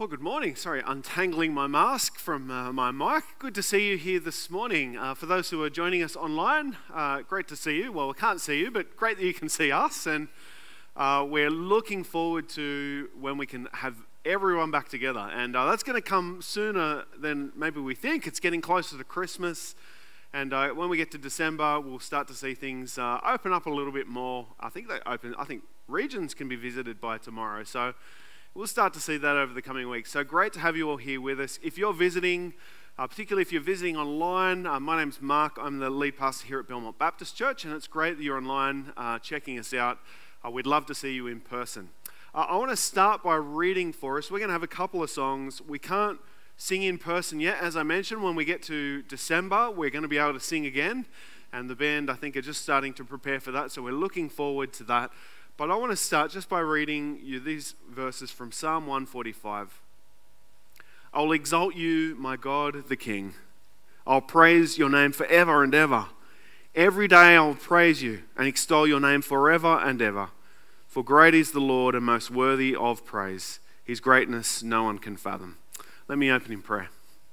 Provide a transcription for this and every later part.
Well, good morning. Sorry, untangling my mask from my mic. Good to see you here this morning. For those who are joining us online, great to see you. Well, we can't see you, but great that you can see us. And we're looking forward to when we can have everyone back together. And that's going to come sooner than maybe we think. It's getting closer to Christmas. And when we get to December, we'll start to see things open up a little bit more. I think regions can be visited by tomorrow. So we'll start to see that over the coming weeks. So great to have you all here with us. If you're visiting, particularly if you're visiting online, my name's Mark. I'm the lead pastor here at Belmont Baptist Church, and it's great that you're online checking us out. We'd love to see you in person. I want to start by reading for us. We're going to have a couple of songs. We can't sing in person yet. As I mentioned, when we get to December, we're going to be able to sing again, and the band, I think, are just starting to prepare for that, so we're looking forward to that. But I want to start just by reading you these verses from Psalm 145. I'll exalt you, my God, the King. I'll praise your name forever and ever. Every day I'll praise you and extol your name forever and ever. For great is the Lord and most worthy of praise. His greatness no one can fathom. Let me open in prayer.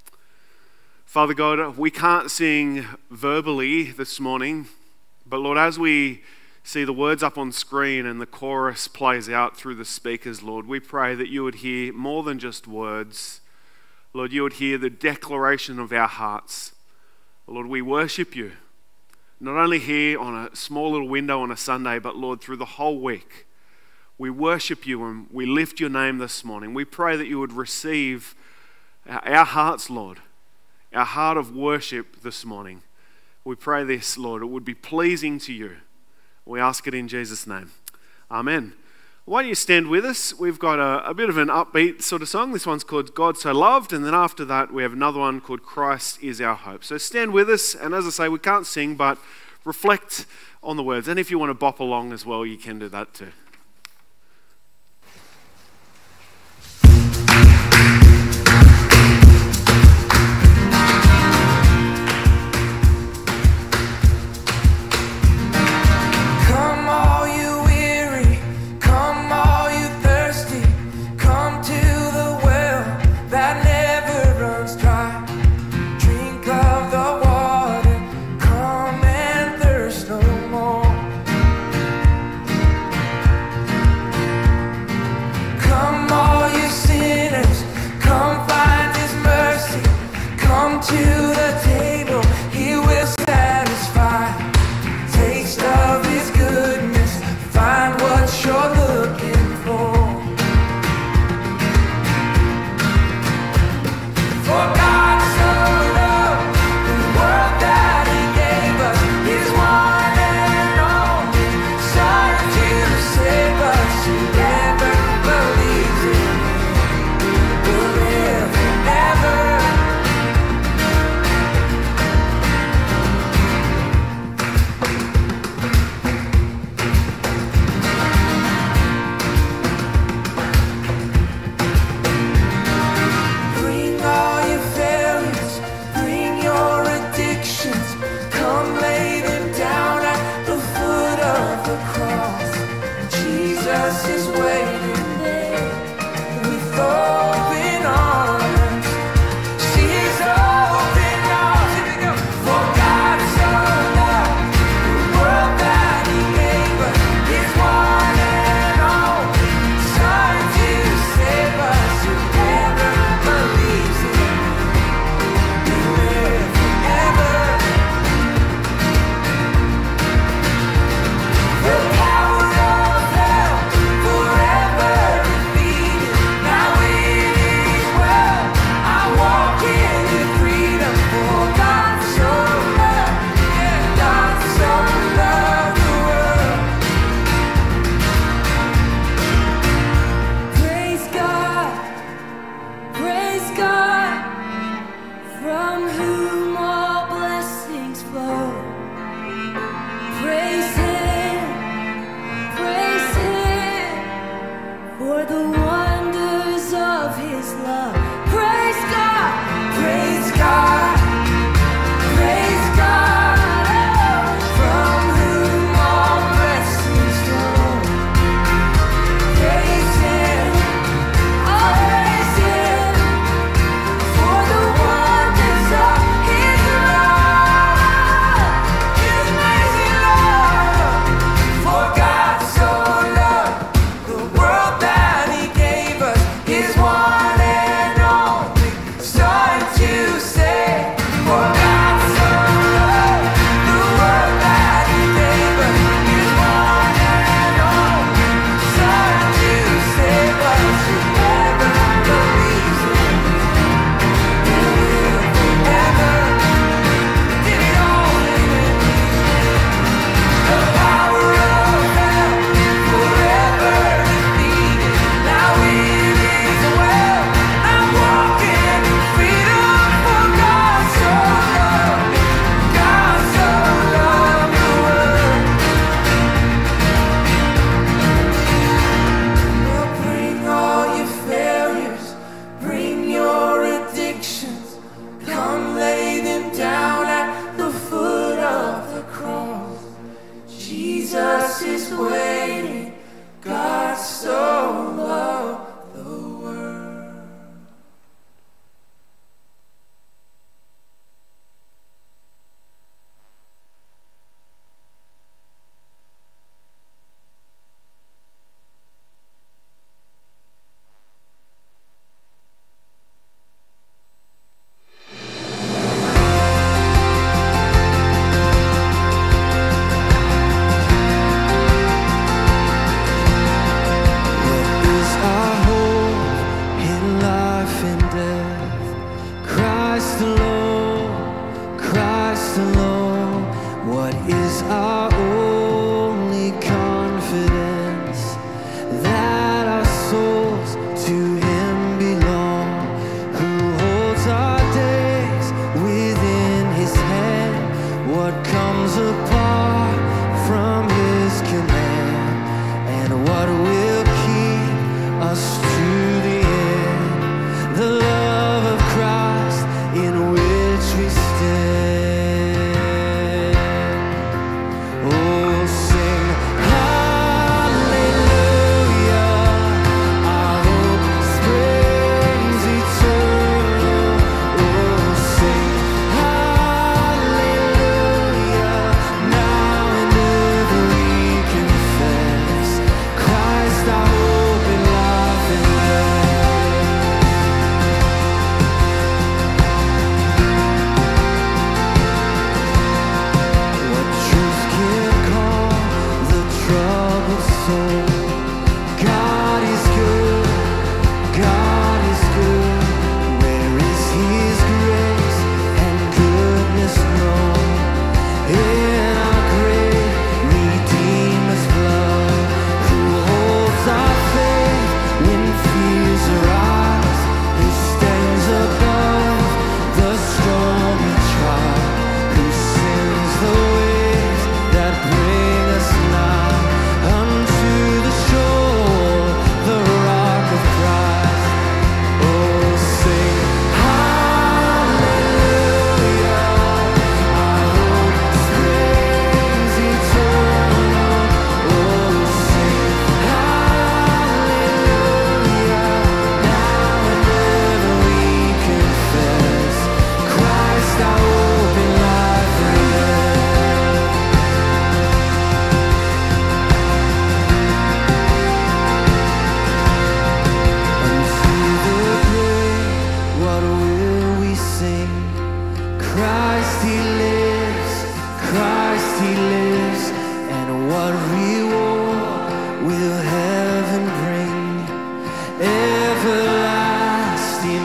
Father God, we can't sing verbally this morning, but Lord, as we see the words up on screen and the chorus plays out through the speakers, Lord, we pray that you would hear more than just words. Lord, you would hear the declaration of our hearts. Lord, we worship you, not only here on a small little window on a Sunday, but Lord, through the whole week. We worship you and we lift your name this morning. We pray that you would receive our hearts, Lord, our heart of worship this morning. We pray this, Lord, it would be pleasing to you. We ask it in Jesus' name. Amen. Why don't you stand with us? We've got a bit of an upbeat sort of song. This one's called God So Loved, and then after that we have another one called Christ Is Our Hope. So stand with us, and as I say, we can't sing, but reflect on the words. And if you want to bop along as well, you can do that too.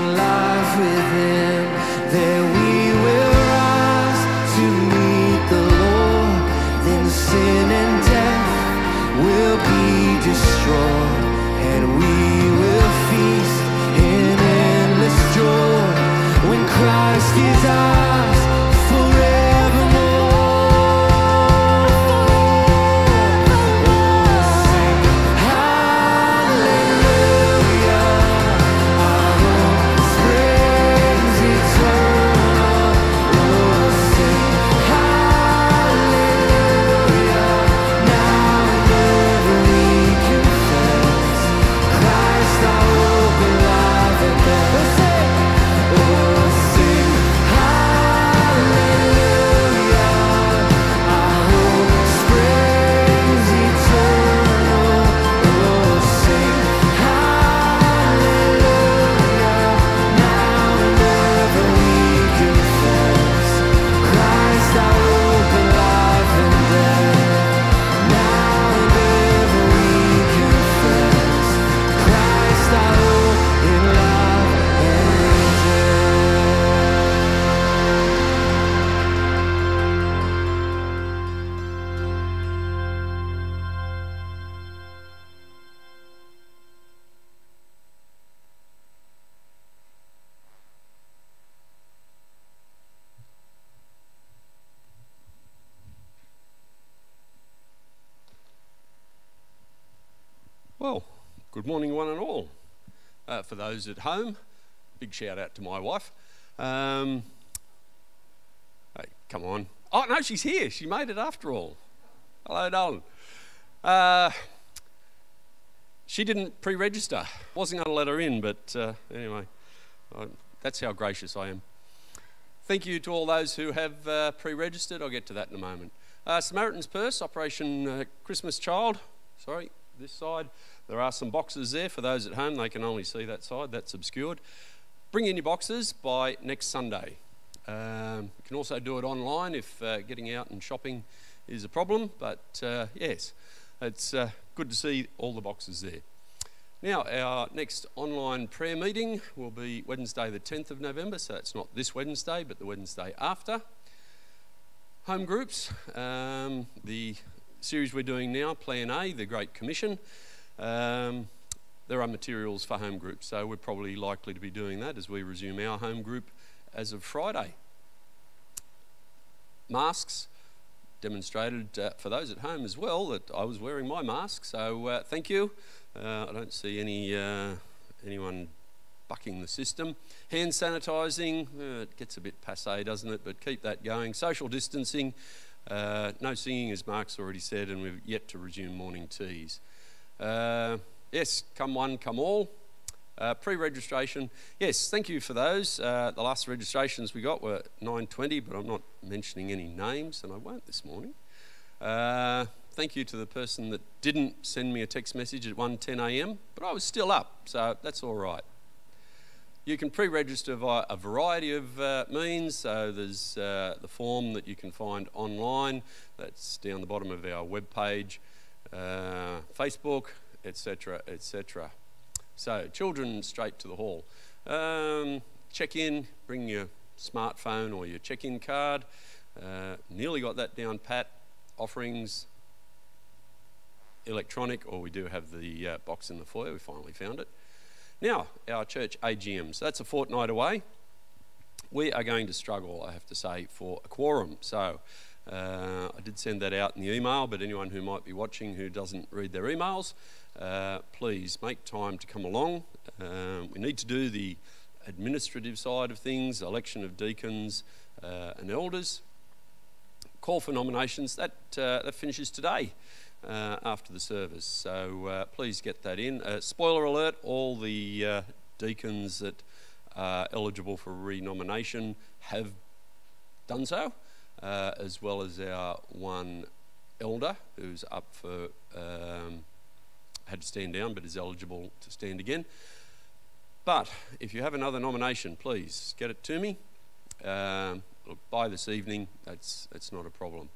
in life with Him. There we will rise to meet the Lord. Then sin and death will be destroyed, and we will feast in endless joy when Christ is ours forevermore. Well, good morning one and all. For those at home, big shout out to my wife. Hey, come on. Oh no, she's here. She made it after all. Hello, Nolan. She didn't pre-register. Wasn't going to let her in, but anyway, that's how gracious I am. Thank you to all those who have pre-registered. I'll get to that in a moment. Samaritan's Purse, Operation Christmas Child. Sorry, this side. There are some boxes there. For those at home, they can only see that side. That's obscured. Bring in your boxes by next Sunday. You can also do it online if getting out and shopping is a problem. But yes, it's good to see all the boxes there. Now, our next online prayer meeting will be Wednesday the 10th of November. So it's not this Wednesday, but the Wednesday after. Home groups. The series we're doing now, Plan A, the Great Commission. There are materials for home groups, so we're probably likely to be doing that as we resume our home group as of Friday. Masks, demonstrated for those at home as well that I was wearing my mask, so thank you. I don't see anyone bucking the system. Hand sanitising, it gets a bit passé, doesn't it? But keep that going. Social distancing, no singing as Mark's already said, and we've yet to resume morning teas. Yes, come one, come all. Pre-registration, yes, thank you for those. The last registrations we got were 9:20, but I'm not mentioning any names, and I won't this morning. Thank you to the person that didn't send me a text message at 1:10 a.m, but I was still up, so that's all right. You can pre-register via a variety of means, so there's the form that you can find online, that's down the bottom of our webpage, Facebook, etc., etc. So, children straight to the hall. Check in, bring your smartphone or your check-in card. Nearly got that down pat. Offerings, electronic, or we do have the box in the foyer, we finally found it. Now, our church AGM, so that's a fortnight away. We are going to struggle, I have to say, for a quorum. So, I did send that out in the email, but anyone who might be watching who doesn't read their emails, please make time to come along. We need to do the administrative side of things, election of deacons and elders. Call for nominations, that finishes today after the service, so please get that in. Spoiler alert, all the deacons that are eligible for re-nomination have done so, as well as our one elder who's up for, had to stand down but is eligible to stand again. But if you have another nomination, please get it to me. By this evening, that's not a problem.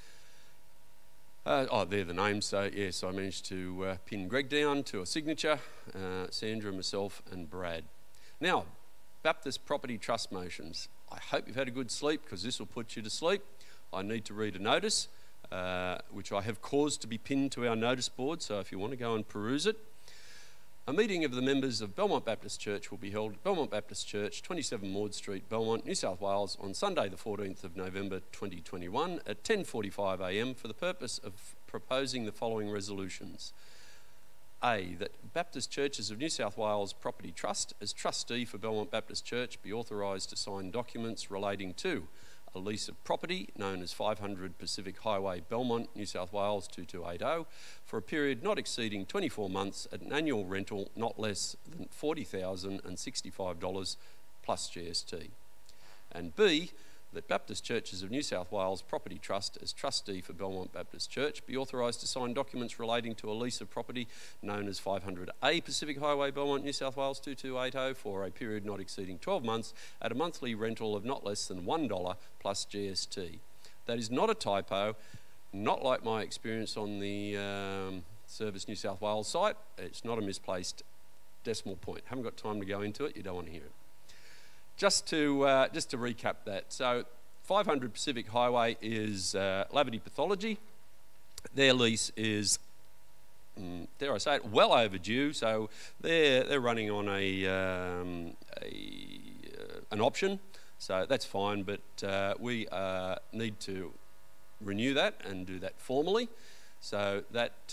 Oh, they're the names, so yes, I managed to pin Greg down to a signature, Sandra, myself and Brad. Now, Baptist Property Trust motions. I hope you've had a good sleep, because this will put you to sleep. I need to read a notice, which I have caused to be pinned to our notice board, so if you want to go and peruse it. A meeting of the members of Belmont Baptist Church will be held at Belmont Baptist Church, 27 Maud Street, Belmont, New South Wales, on Sunday the 14th of November 2021 at 10:45 a.m. for the purpose of proposing the following resolutions. A, that Baptist Churches of New South Wales Property Trust, as trustee for Belmont Baptist Church, be authorised to sign documents relating to a lease of property known as 500 Pacific Highway, Belmont, New South Wales 2280, for a period not exceeding 24 months at an annual rental not less than $40,065 plus GST. And B, that Baptist Churches of New South Wales Property Trust, as trustee for Belmont Baptist Church, be authorised to sign documents relating to a lease of property known as 500A Pacific Highway, Belmont, New South Wales 2280, for a period not exceeding 12 months at a monthly rental of not less than $1 plus GST. That is not a typo, not like my experience on the Service New South Wales site. It's not a misplaced decimal point. Haven't got time to go into it, you don't want to hear it. Just to recap that, so 500 Pacific Highway is Lavity Pathology. Their lease is, dare I say it, well overdue. So they're running on an option, so that's fine. But we need to renew that and do that formally. So that's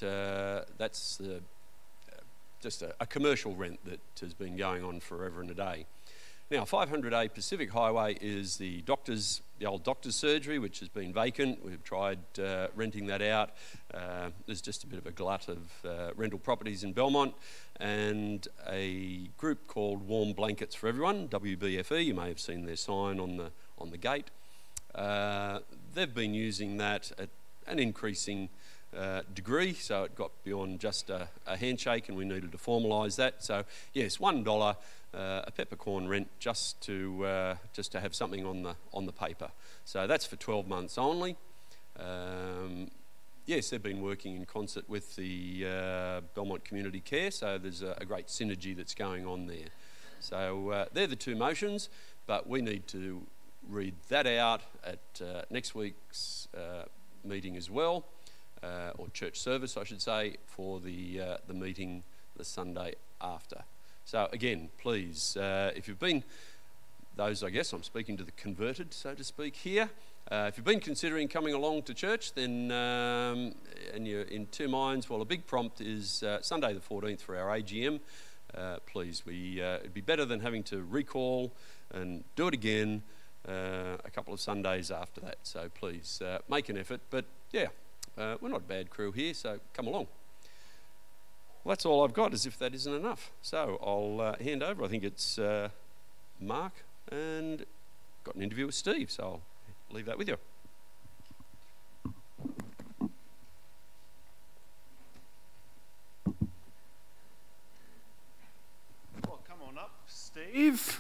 just a commercial rent that has been going on forever and a day. Now, 500A Pacific Highway is the old doctor's surgery, which has been vacant. We've tried renting that out. There's just a bit of a glut of rental properties in Belmont, and a group called Warm Blankets for Everyone, WBFE. You may have seen their sign on the gate. They've been using that at an increasing degree, so it got beyond just a handshake, and we needed to formalise that. So yes, $1 a peppercorn rent just to have something on the paper. So that's for 12 months only. Yes, they've been working in concert with the Belmont Community Care, so there's a great synergy that's going on there. So they're the two motions, but we need to read that out at next week's meeting as well. Or church service, I should say, for the meeting the Sunday after. So again, please, if you've been, those, I guess I'm speaking to the converted, so to speak, here. If you've been considering coming along to church, then, and you're in two minds, well, a big prompt is Sunday the 14th for our AGM. Please, it'd be better than having to recall and do it again a couple of Sundays after that. So please, make an effort. But yeah, we're not a bad crew here, so come along. Well, that's all I've got, as if that isn't enough. So I'll hand over. I think it's Mark, and got an interview with Steve, so I'll leave that with you. Well, come on up, Steve.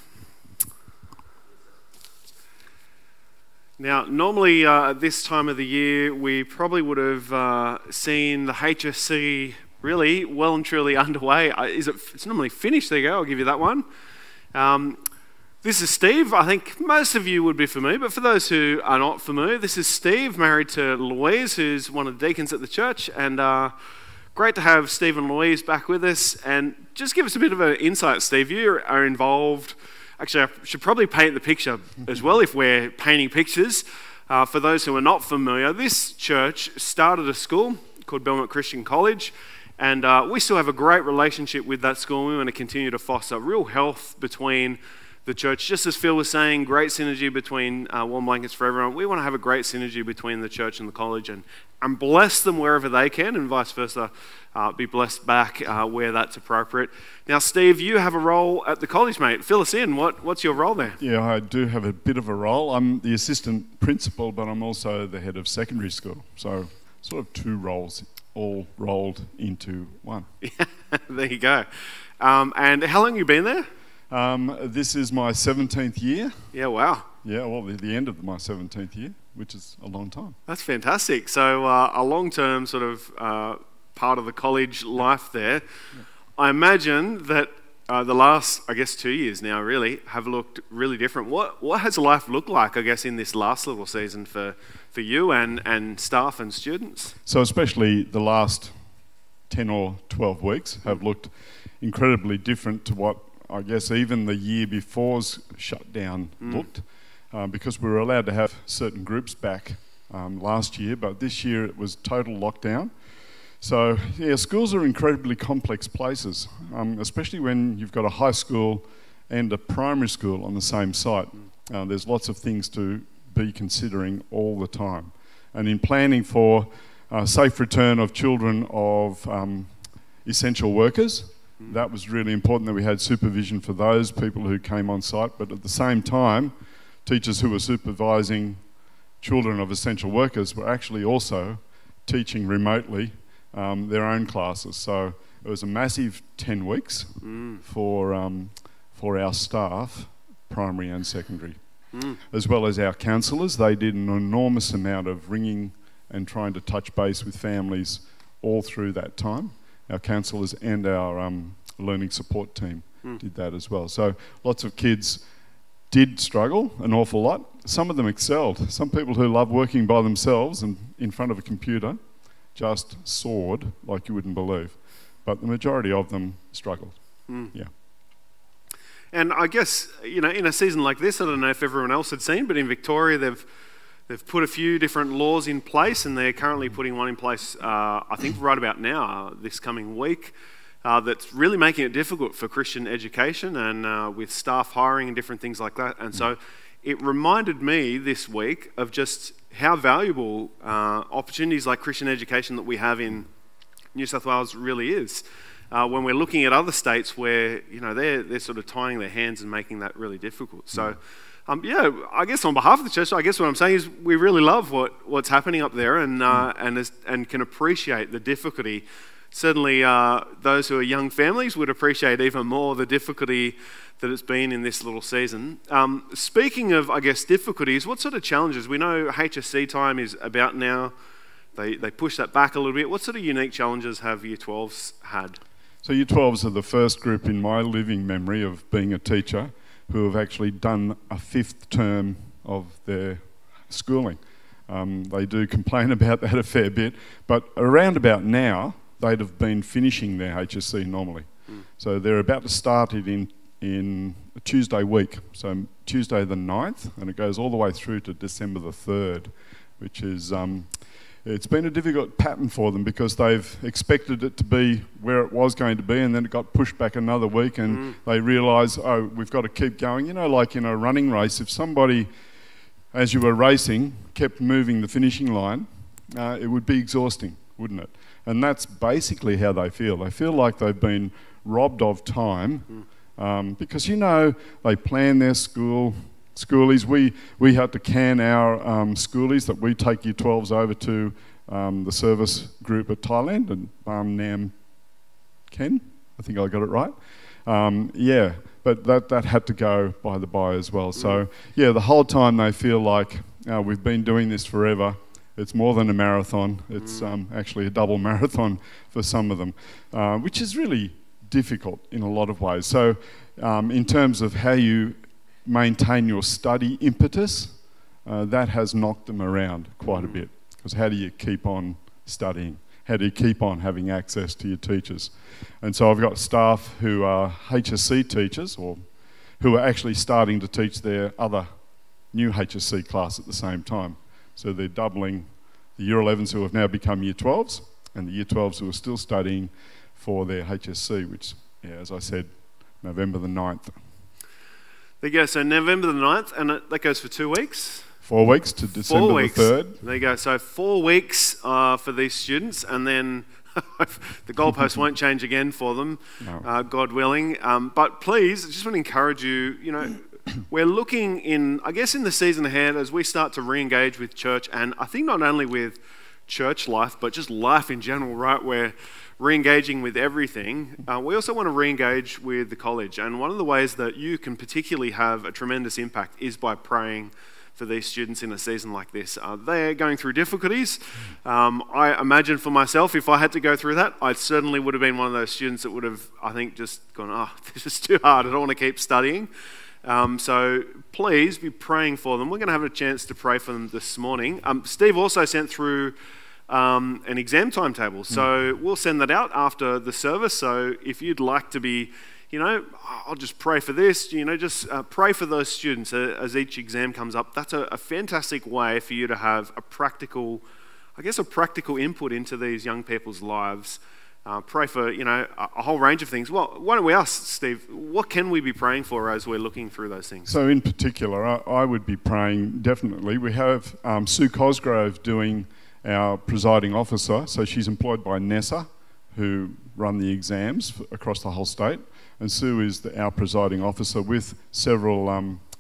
Now, normally at this time of the year, we probably would have seen the HSC really well and truly underway. It's normally finished. There you go. I'll give you that one. This is Steve. I think most of you would be familiar, but for those who are not familiar, this is Steve, married to Louise, who's one of the deacons at the church. And great to have Steve and Louise back with us. And just give us a bit of an insight, Steve. You are involved. Actually, I should probably paint the picture as well if we're painting pictures. For those who are not familiar, this church started a school called Belmont Christian College, and we still have a great relationship with that school. We want to continue to foster real health between the church. Just as Phil was saying, great synergy between Warm Blankets for Everyone. We want to have a great synergy between the church and the college, and bless them wherever they can, and vice versa, be blessed back where that's appropriate. Now, Steve, you have a role at the college, mate. Fill us in. What's your role there? Yeah, I do have a bit of a role. I'm the assistant principal, but I'm also the head of secondary school. So sort of two roles all rolled into one. There you go. And how long have you been there? This is my 17th year. Yeah, wow. Yeah, well, the end of my 17th year, which is a long time. That's fantastic. So a long-term sort of part of the college life there. Yeah. I imagine that the last, I guess, 2 years now really have looked really different. What has life looked like, I guess, in this last little season for you and staff and students? So especially the last 10 or 12 weeks have looked incredibly different to what I guess even the year before's shutdown looked, because we were allowed to have certain groups back last year, but this year it was total lockdown. So yeah, schools are incredibly complex places, especially when you've got a high school and a primary school on the same site. There's lots of things to be considering all the time. And in planning for safe return of children of essential workers, that was really important that we had supervision for those people who came on site, but at the same time, teachers who were supervising children of essential workers were actually also teaching remotely their own classes. So it was a massive 10 weeks for our staff, primary and secondary. As well as our counsellors. They did an enormous amount of ringing and trying to touch base with families all through that time. Our counsellors and our learning support team did that as well. So lots of kids did struggle an awful lot. Some of them excelled. Some people who love working by themselves and in front of a computer just soared like you wouldn't believe. But the majority of them struggled. Yeah. And I guess, you know, in a season like this, I don't know if everyone else had seen, but in Victoria they've put a few different laws in place, and they're currently putting one in place, I think right about now, this coming week, that's really making it difficult for Christian education and with staff hiring and different things like that. And so it reminded me this week of just how valuable opportunities like Christian education that we have in New South Wales really is. When we're looking at other states where, you know, they're sort of tying their hands and making that really difficult. So, yeah, I guess on behalf of the church, I guess what I'm saying is we really love what's happening up there and can appreciate the difficulty. Certainly, those who are young families would appreciate even more the difficulty that it's been in this little season. Speaking of, I guess, difficulties, what sort of challenges? We know HSC time is about now. They push that back a little bit. What sort of unique challenges have Year 12s had? So Year 12s are the first group in my living memory of being a teacher who have actually done a fifth term of their schooling. They do complain about that a fair bit, but around about now, they'd have been finishing their HSC normally. So they're about to start it in a Tuesday week, so Tuesday the 9th, and it goes all the way through to December the 3rd, which is, it's been a difficult pattern for them because they've expected it to be where it was going to be, and then it got pushed back another week, and they realise, oh, we've got to keep going. You know, like in a running race, if somebody, as you were racing, kept moving the finishing line, it would be exhausting, wouldn't it? And that's basically how they feel. They feel like they've been robbed of time because, you know, they plan their schoolies. We had to can our schoolies that we take Year 12s over to the service group at Thailand and Nam Ken. I think I got it right. Yeah, but that had to go by the by as well. So, yeah, the whole time they feel like we've been doing this forever. It's more than a marathon. It's actually a double marathon for some of them, which is really difficult in a lot of ways. So in terms of how you maintain your study impetus, that has knocked them around quite a bit. Because how do you keep on studying? How do you keep on having access to your teachers? And so I've got staff who are HSC teachers or who are actually starting to teach their other new HSC class at the same time. So they're doubling the Year 11s who have now become Year 12s and the Year 12s who are still studying for their HSC, which, yeah, as I said, November the 9th. There you go, so November the 9th, and that goes for 2 weeks? 4 weeks to December the 3rd. There you go, so 4 weeks for these students, and then the goalposts won't change again for them, no. God willing. But please, I just want to encourage you, you know, we're looking in, I guess, in the season ahead as we start to re-engage with church, and I think not only with church life, but just life in general, right? We're re-engaging with everything. We also want to re-engage with the college, and one of the ways that you can particularly have a tremendous impact is by praying for these students in a season like this. They're going through difficulties. I imagine for myself, if I had to go through that, I certainly would have been one of those students that would have, I think, just gone, oh, this is too hard. I don't want to keep studying. So please be praying for them. We're going to have a chance to pray for them this morning. Steve also sent through an exam timetable. So we'll send that out after the service. So if you'd like to be, I'll just pray for this, just pray for those students as each exam comes up. That's a fantastic way for you to have a practical input into these young people's lives. Pray for, a whole range of things. Well, why don't we ask, Steve, what can we be praying for as we're looking through those things? So in particular, I would be praying, definitely. We have Sue Cosgrove doing our presiding officer. So she's employed by NESA, who run the exams across the whole state. And Sue is our presiding officer with several,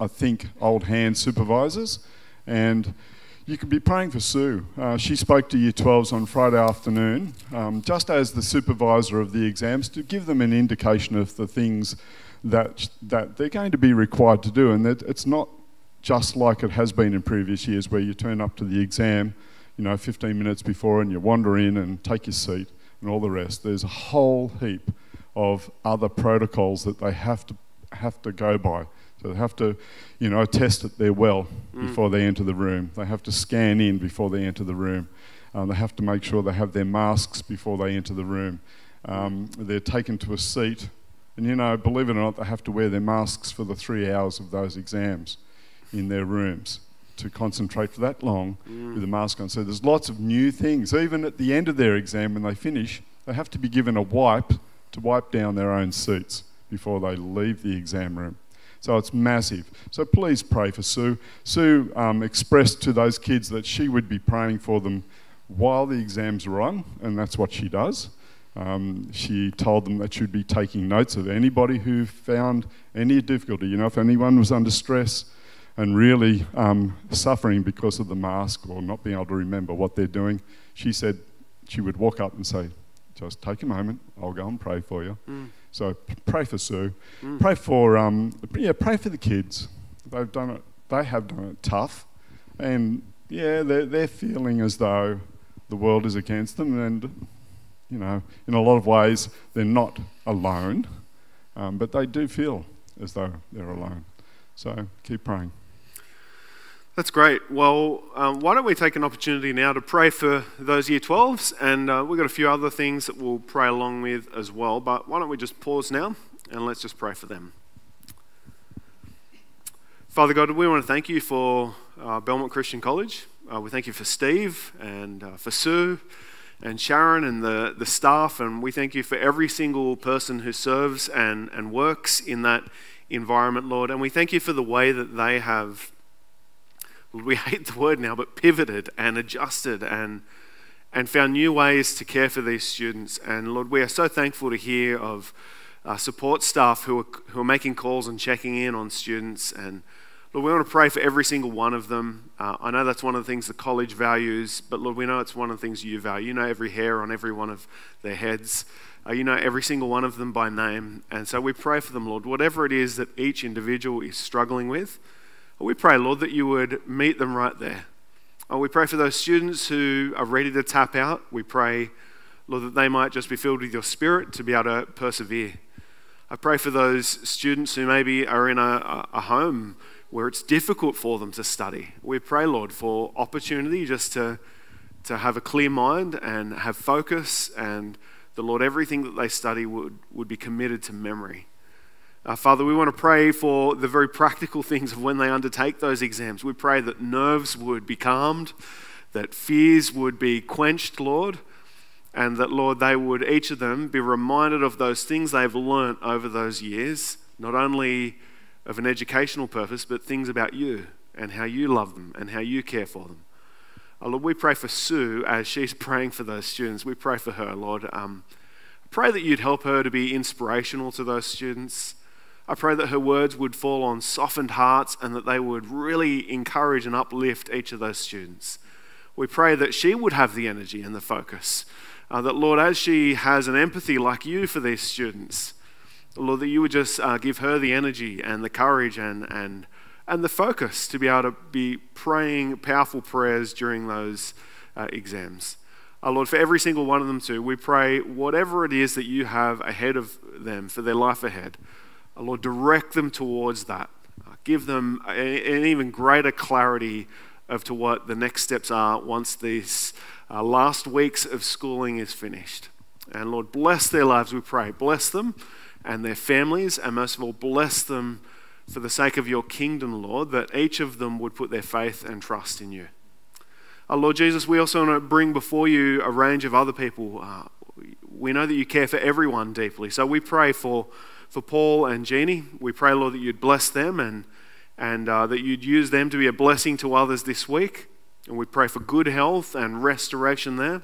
old hand supervisors. And you could be praying for Sue. She spoke to Year 12s on Friday afternoon, just as the supervisor of the exams, to give them an indication of the things that they're going to be required to do. And that it's not just like it has been in previous years where you turn up to the exam, 15 minutes before and you wander in and take your seat and all the rest. There's a whole heap of other protocols that they have to go by. So they have to, attest that they're well before they enter the room. They have to scan in before they enter the room. They have to make sure they have their masks before they enter the room. They're taken to a seat, and believe it or not, they have to wear their masks for the 3 hours of those exams in their rooms to concentrate for that long with a mask on. So there's lots of new things. Even at the end of their exam, when they finish, they have to be given a wipe to wipe down their own seats before they leave the exam room. So it's massive. So please pray for Sue. Sue expressed to those kids that she would be praying for them while the exams were on, and that's what she does. She told them that she'd be taking notes of anybody who found any difficulty. If anyone was under stress and really suffering because of the mask or not being able to remember what they're doing, she said she would walk up and say, just take a moment, I'll go and pray for you. So pray for Sue. Pray for the kids. They have done it tough, and they're feeling as though the world is against them, and in a lot of ways they're not alone, but they do feel as though they're alone. So keep praying. That's great. Well, why don't we take an opportunity now to pray for those Year 12s, and we've got a few other things that we'll pray along with as well, but why don't we just pause now and let's just pray for them. Father God, we want to thank you for Belmont Christian College. We thank you for Steve and for Sue and Sharon and the staff, and we thank you for every single person who serves and works in that environment, Lord, and we thank you for the way that they have, we hate the word now, but pivoted and adjusted and found new ways to care for these students. And Lord, we are so thankful to hear of support staff who are making calls and checking in on students. And Lord, we want to pray for every single one of them. I know that's one of the things the college values, but Lord, we know it's one of the things you value. You know every hair on every one of their heads. You know every single one of them by name. And so we pray for them, Lord, whatever it is that each individual is struggling with. We pray, Lord, that you would meet them right there. We pray for those students who are ready to tap out. We pray, Lord, that they might just be filled with your Spirit to be able to persevere. I pray for those students who maybe are in a home where it's difficult for them to study. We pray, Lord, for opportunity just to have a clear mind and have focus, and the Lord, everything that they study would be committed to memory. Father, we want to pray for the very practical things of when they undertake those exams. We pray that nerves would be calmed, that fears would be quenched, Lord, and that, Lord, they would, each of them, be reminded of those things they've learnt over those years, not only of an educational purpose, but things about you and how you love them and how you care for them. Lord, we pray for Sue as she's praying for those students. We pray for her, Lord. I pray that you'd help her to be inspirational to those students. I pray that her words would fall on softened hearts and that they would really encourage and uplift each of those students. We pray that she would have the energy and the focus. That, Lord, as she has an empathy like you for these students, Lord, that you would just give her the energy and the courage and and the focus to be able to be praying powerful prayers during those exams. Lord, for every single one of them too, we pray whatever it is that you have ahead of them for their life ahead. Lord, direct them towards that. Give them an even greater clarity of to what the next steps are once these last weeks of schooling is finished. And Lord, bless their lives, we pray. Bless them and their families, and most of all, bless them for the sake of your kingdom, Lord, that each of them would put their faith and trust in you. Lord Jesus, we also want to bring before you a range of other people. We know that you care for everyone deeply, so we pray for Paul and Jeannie. We pray, Lord, that you'd bless them and that you'd use them to be a blessing to others this week. And we pray for good health and restoration there.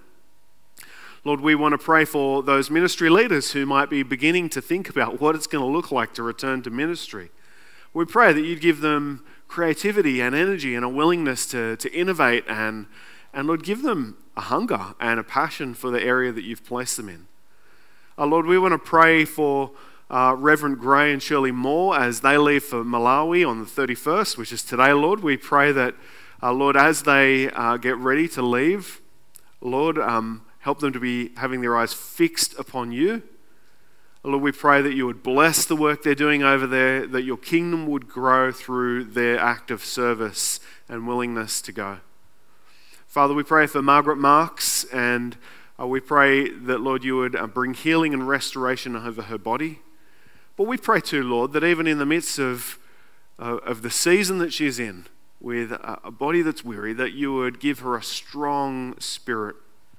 Lord, we want to pray for those ministry leaders who might be beginning to think about what it's going to look like to return to ministry. We pray that you'd give them creativity and energy and a willingness to innovate and Lord, give them a hunger and a passion for the area that you've placed them in. Lord, we want to pray for Reverend Gray and Shirley Moore as they leave for Malawi on the 31st, which is today, Lord. We pray that, Lord, as they get ready to leave, Lord, help them to be having their eyes fixed upon you. Lord, we pray that you would bless the work they're doing over there, that your kingdom would grow through their act of service and willingness to go. Father, we pray for Margaret Marks, and we pray that, Lord, you would bring healing and restoration over her body. But we pray too, Lord, that even in the midst of the season that she's in, with a body that's weary, that you would give her a strong spirit,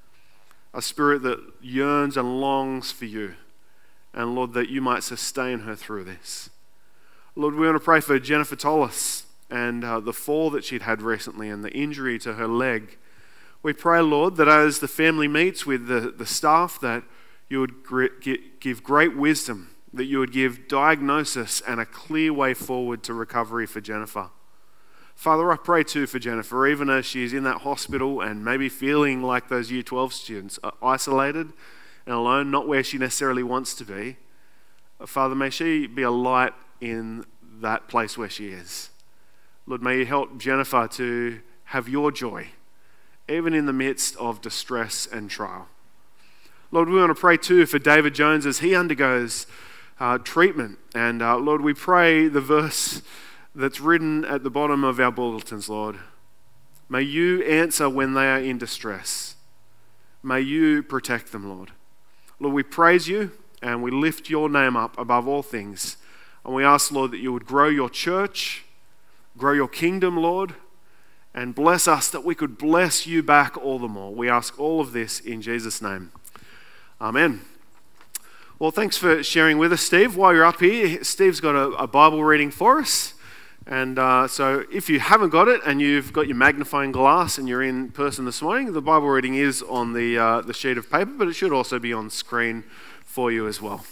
a spirit that yearns and longs for you. And Lord, that you might sustain her through this. Lord, we want to pray for Jennifer Tollis and the fall that she'd had recently and the injury to her leg. We pray, Lord, that as the family meets with the staff, that you would give great wisdom, that you would give diagnosis and a clear way forward to recovery for Jennifer. Father, I pray too for Jennifer, even as she's in that hospital and maybe feeling like those Year 12 students, isolated and alone, not where she necessarily wants to be. Father, may she be a light in that place where she is. Lord, may you help Jennifer to have your joy, even in the midst of distress and trial. Lord, we want to pray too for David Jones as he undergoes treatment. And Lord, we pray the verse that's written at the bottom of our bulletins, Lord. May you answer when they are in distress. May you protect them, Lord. Lord, we praise you and we lift your name up above all things. And we ask, Lord, that you would grow your church, grow your kingdom, Lord, and bless us that we could bless you back all the more. We ask all of this in Jesus' name. Amen. Well, thanks for sharing with us, Steve. While you're up here, Steve's got a Bible reading for us. And so if you haven't got it and you've got your magnifying glass and you're in person this morning, the Bible reading is on the sheet of paper, but it should also be on screen for you as well.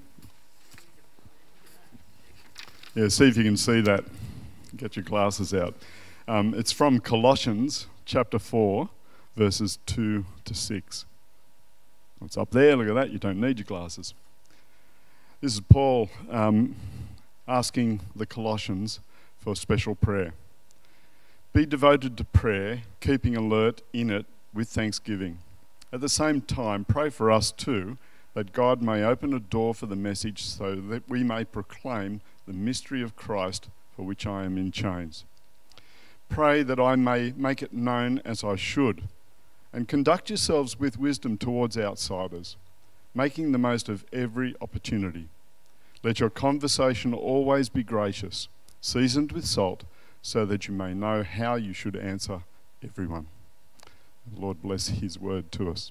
Yeah, see if you can see that. Get your glasses out. It's from Colossians chapter 4, verses 2 to 6. It's up there, look at that, you don't need your glasses. This is Paul asking the Colossians for special prayer. Be devoted to prayer, keeping alert in it with thanksgiving. At the same time, pray for us too, that God may open a door for the message so that we may proclaim the mystery of Christ, for which I am in chains. Pray that I may make it known as I should, and conduct yourselves with wisdom towards outsiders, making the most of every opportunity. Let your conversation always be gracious, seasoned with salt, so that you may know how you should answer everyone. The Lord bless his word to us.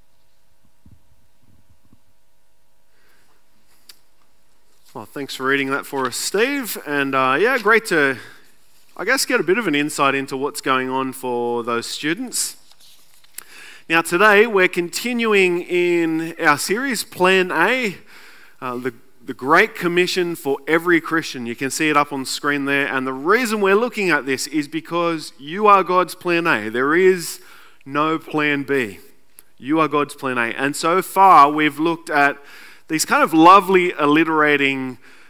Well, thanks for reading that for us, Steve. And great to, I guess, get a bit of an insight into what's going on for those students. Now, today we're continuing in our series, Plan A, the Great Commission for every Christian. You can see it up on screen there. And the reason we're looking at this is because you are God's Plan A. There is no Plan B. You are God's Plan A. And so far, we've looked at these kind of lovely alliterating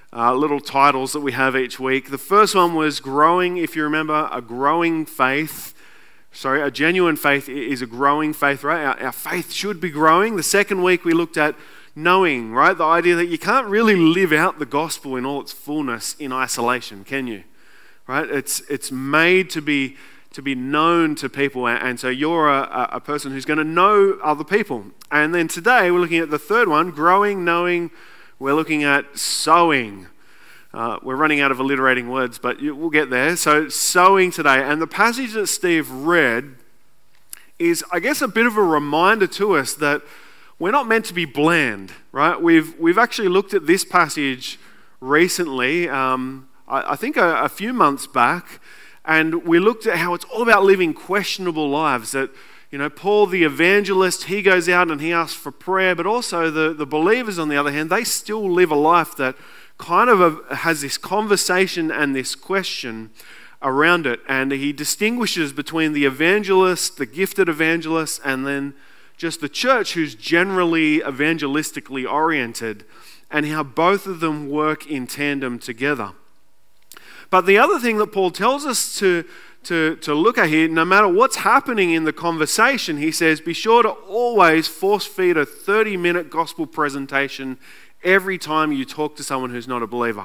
little titles that we have each week. The first one was growing, if you remember, a growing faith. Sorry, a genuine faith is a growing faith, right? Our faith should be growing. The second week we looked at knowing, right? The idea that you can't really live out the gospel in all its fullness in isolation, can you? Right? It's made to be known to people, and so you're a person who's going to know other people. And then today we're looking at the third one, growing, knowing. We're looking at sowing. We're running out of alliterating words, but we'll get there. So sowing today, and the passage that Steve read is, I guess, a bit of a reminder to us that we're not meant to be bland, right? We've actually looked at this passage recently, I think a few months back, and we looked at how it's all about living questionable lives. That, you know, Paul the evangelist, he goes out and he asks for prayer, but also the believers, on the other hand, they still live a life that kind of has this conversation and this question around it. And he distinguishes between the evangelist, the gifted evangelist, and then just the church who's generally evangelistically oriented, and how both of them work in tandem together. But the other thing that Paul tells us to look at here, no matter what's happening in the conversation, he says, be sure to always force feed a 30-minute gospel presentation every time you talk to someone who's not a believer.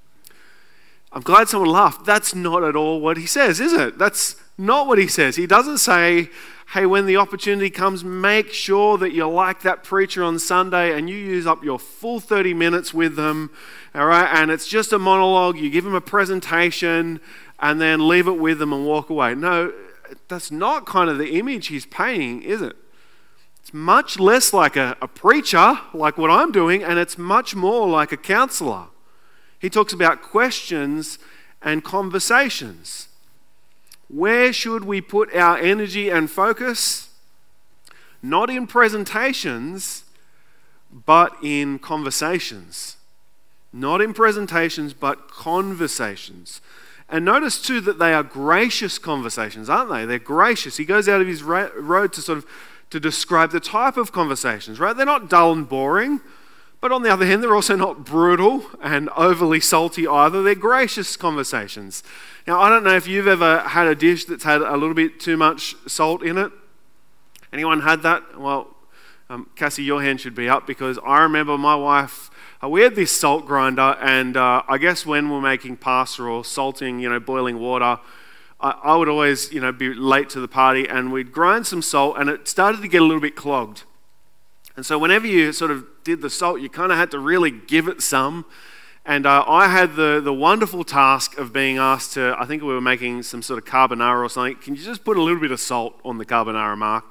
I'm glad someone laughed. That's not at all what he says, is it? That's not what he says. He doesn't say, hey, when the opportunity comes, make sure that you're like that preacher on Sunday and you use up your full 30 minutes with them, all right? And it's just a monologue. You give them a presentation and then leave it with them and walk away. No, that's not kind of the image he's painting, is it? It's much less like a preacher, like what I'm doing, and it's much more like a counselor. He talks about questions and conversations. Where should we put our energy and focus? Not in presentations, but in conversations. Not in presentations, but conversations. And notice too that they are gracious conversations, aren't they? They're gracious. He goes out of his road to describe the type of conversations, right? They're not dull and boring, but on the other hand, they're also not brutal and overly salty either. They're gracious conversations. Now, I don't know if you've ever had a dish that's had a little bit too much salt in it. Anyone had that? Well, Cassie, your hand should be up, because I remember my wife, we had this salt grinder, and I guess when we're making pasta or salting, boiling water, I would always, be late to the party, and we'd grind some salt, and it started to get a little bit clogged. And so whenever you sort of did the salt, you kind of had to really give it some. And I had the wonderful task of being asked to, I think we were making some sort of carbonara or something, can you just put a little bit of salt on the carbonara, Mark?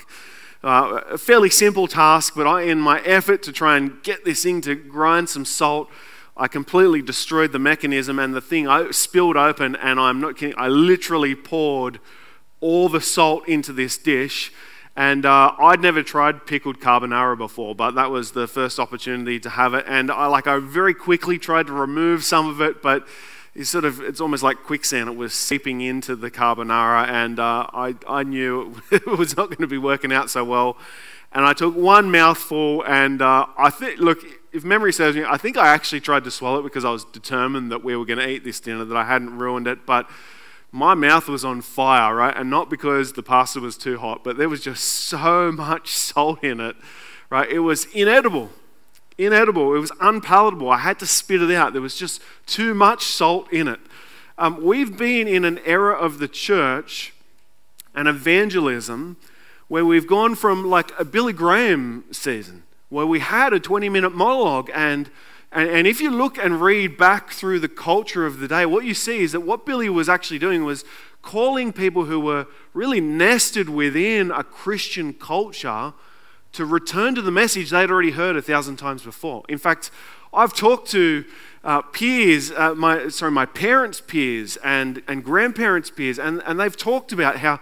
A fairly simple task, but in my effort to try and get this thing to grind some salt, I completely destroyed the mechanism, and the thing spilled open, and I'm not kidding, I literally poured all the salt into this dish. And I'd never tried pickled carbonara before, but that was the first opportunity to have it. And I very quickly tried to remove some of it, but it's almost like quicksand. It was seeping into the carbonara, and I knew it was not going to be working out so well. And I took one mouthful, and I think, look, if memory serves me, I think I actually tried to swallow it because I was determined that we were going to eat this dinner, that I hadn't ruined it. But my mouth was on fire, right? And not because the pasta was too hot, but there was just so much salt in it, right? It was inedible. It was unpalatable. I had to spit it out. There was just too much salt in it. We've been in an era of the church and evangelism where we've gone from like a Billy Graham season, where we had a 20-minute monologue, and if you look and read back through the culture of the day, what you see is that what Billy was actually doing was calling people who were really nested within a Christian culture to return to the message they'd already heard 1,000 times before. In fact, I've talked to peers, my parents' peers and grandparents' peers, and they've talked about how,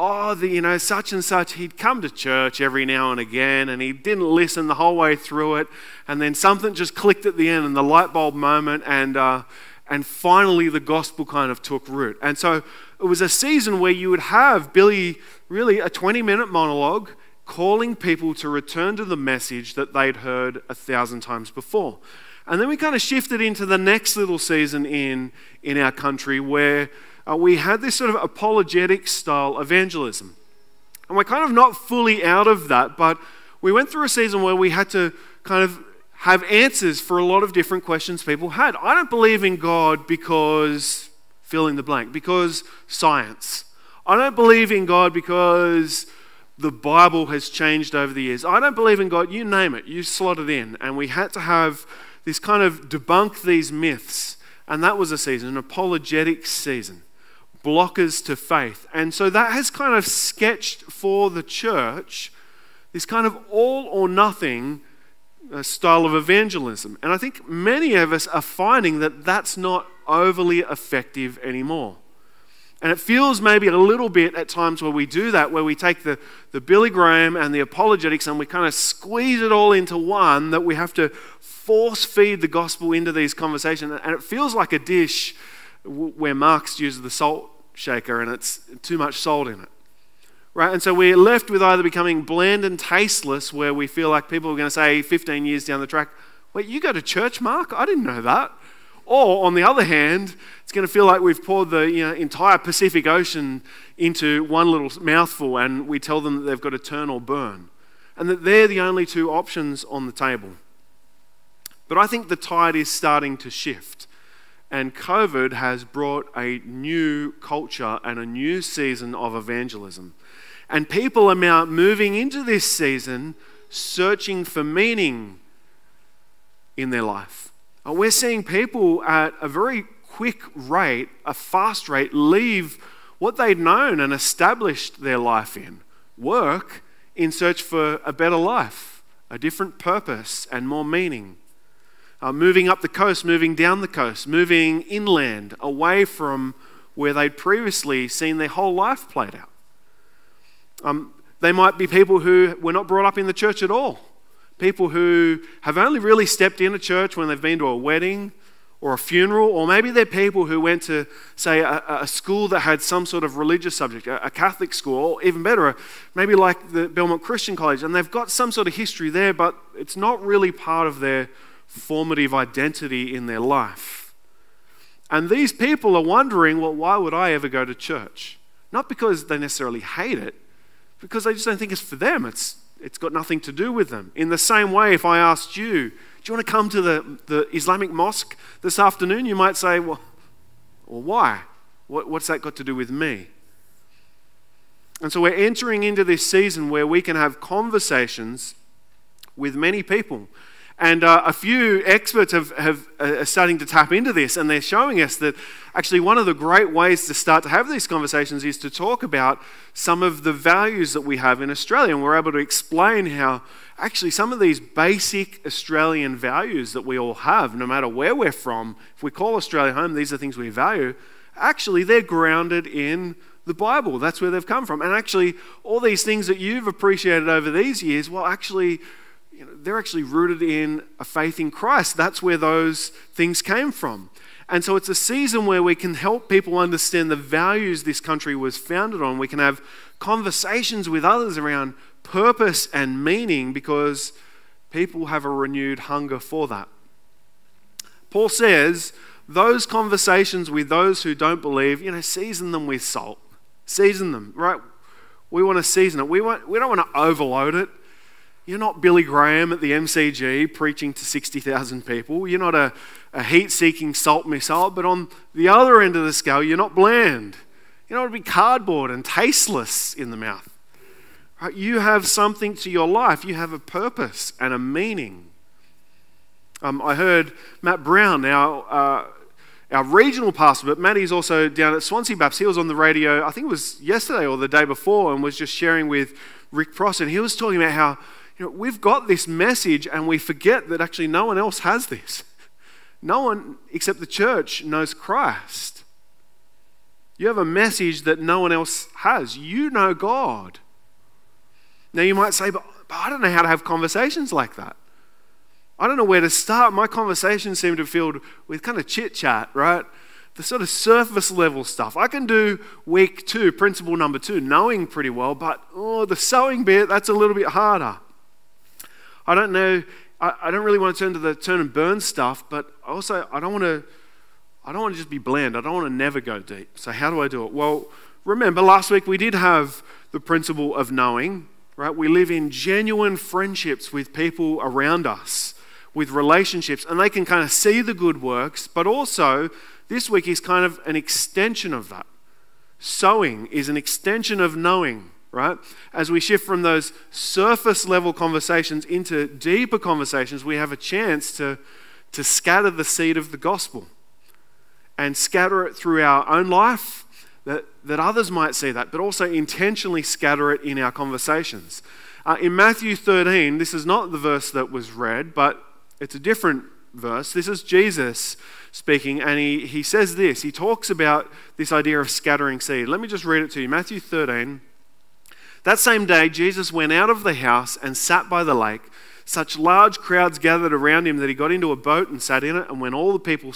such and such, he'd come to church every now and again, and he didn't listen the whole way through it, and then something just clicked at the end, and the light bulb moment, and finally the gospel kind of took root. And so it was a season where you would have Billy, really a 20-minute monologue, calling people to return to the message that they'd heard 1,000 times before. And then we kind of shifted into the next little season in our country where we had this sort of apologetic style evangelism. And we're kind of not fully out of that, but we went through a season where we had to kind of have answers for a lot of different questions people had. I don't believe in God because fill in the blank, because science. I don't believe in God because the Bible has changed over the years. I don't believe in God, you name it, you slot it in. And we had to have this kind of debunk these myths. And that was a season, an apologetic season, blockers to faith. And so that has kind of sketched for the church this kind of all or nothing style of evangelism. And I think many of us are finding that that's not overly effective anymore. And it feels maybe a little bit at times where we do that, where we take the Billy Graham and the apologetics and we kind of squeeze it all into one, that we have to force feed the gospel into these conversations. And it feels like a dish where Marx uses the salt shaker and it's too much salt in it. Right? And so we're left with either becoming bland and tasteless, where we feel like people are going to say 15 years down the track, wait, you go to church, Mark? I didn't know that. Or on the other hand, it's going to feel like we've poured the entire Pacific Ocean into one little mouthful, and we tell them that they've got to turn or burn, and that they're the only two options on the table. But I think the tide is starting to shift, and COVID has brought a new culture and a new season of evangelism. And people are now moving into this season searching for meaning in their life. We're seeing people at a very quick rate, a fast rate, leave what they'd known and established their life in, work, in search for a better life, a different purpose and more meaning. Moving up the coast, moving down the coast, moving inland, away from where they'd previously seen their whole life played out. They might be people who were not brought up in the church at all. People who have only really stepped into church when they've been to a wedding or a funeral, or maybe they're people who went to, say, a school that had some sort of religious subject, a Catholic school, or even better, maybe like the Belmont Christian College, and they've got some sort of history there, but it's not really part of their formative identity in their life. And these people are wondering, well, why would I ever go to church? Not because they necessarily hate it, because they just don't think it's for them. It's got nothing to do with them. In the same way, if I asked you, do you want to come to the Islamic mosque this afternoon? You might say, well why? What's that got to do with me? And so we're entering into this season where we can have conversations with many people. And a few experts are starting to tap into this, and they're showing us that actually one of the great ways to start to have these conversations is to talk about some of the values that we have in Australia. And we're able to explain how actually some of these basic Australian values that we all have, no matter where we're from, if we call Australia home, these are things we value, actually they're grounded in the Bible. That's where they've come from. And actually all these things that you've appreciated over these years, well, actually, they're actually rooted in a faith in Christ. That's where those things came from. And so it's a season where we can help people understand the values this country was founded on. We can have conversations with others around purpose and meaning because people have a renewed hunger for that. Paul says, those conversations with those who don't believe, season them with salt. Season them, right? We want to season it. We don't want to overload it. You're not Billy Graham at the MCG preaching to 60,000 people. You're not a heat-seeking salt missile. But on the other end of the scale, you're not bland. You don't want to be cardboard and tasteless in the mouth. Right? You have something to your life. You have a purpose and a meaning. I heard Matt Brown, our regional pastor, but Matty's also down at Swansea Baptist. He was on the radio, I think it was yesterday or the day before, and was just sharing with Rick Pross. And he was talking about how we've got this message and we forget that actually no one else has this. No one except the church knows Christ. You have a message that no one else has. You know God. Now you might say, but I don't know how to have conversations like that. I don't know where to start. My conversations seem to be filled with kind of chit-chat, right? The sort of surface level stuff. I can do week 2, principle number 2, knowing pretty well, but the sowing bit, that's a little bit harder. I don't know I don't really want to turn to the turn and burn stuff, but also I don't want to just be bland. I don't want to never go deep. So how do I do it? Well, remember last week we did have the principle of knowing, right? We live in genuine friendships with people around us, with relationships, and they can kind of see the good works, but also this week is kind of an extension of that. Sowing is an extension of knowing, right? As we shift from those surface level conversations into deeper conversations, we have a chance to scatter the seed of the gospel and scatter it through our own life, that others might see that, but also intentionally scatter it in our conversations. In Matthew 13, this is not the verse that was read, but it's a different verse. This is Jesus speaking, and he says this. He talks about this idea of scattering seed. Let me just read it to you. Matthew 13. That same day, Jesus went out of the house and sat by the lake. Such large crowds gathered around him that he got into a boat and sat in it, and when while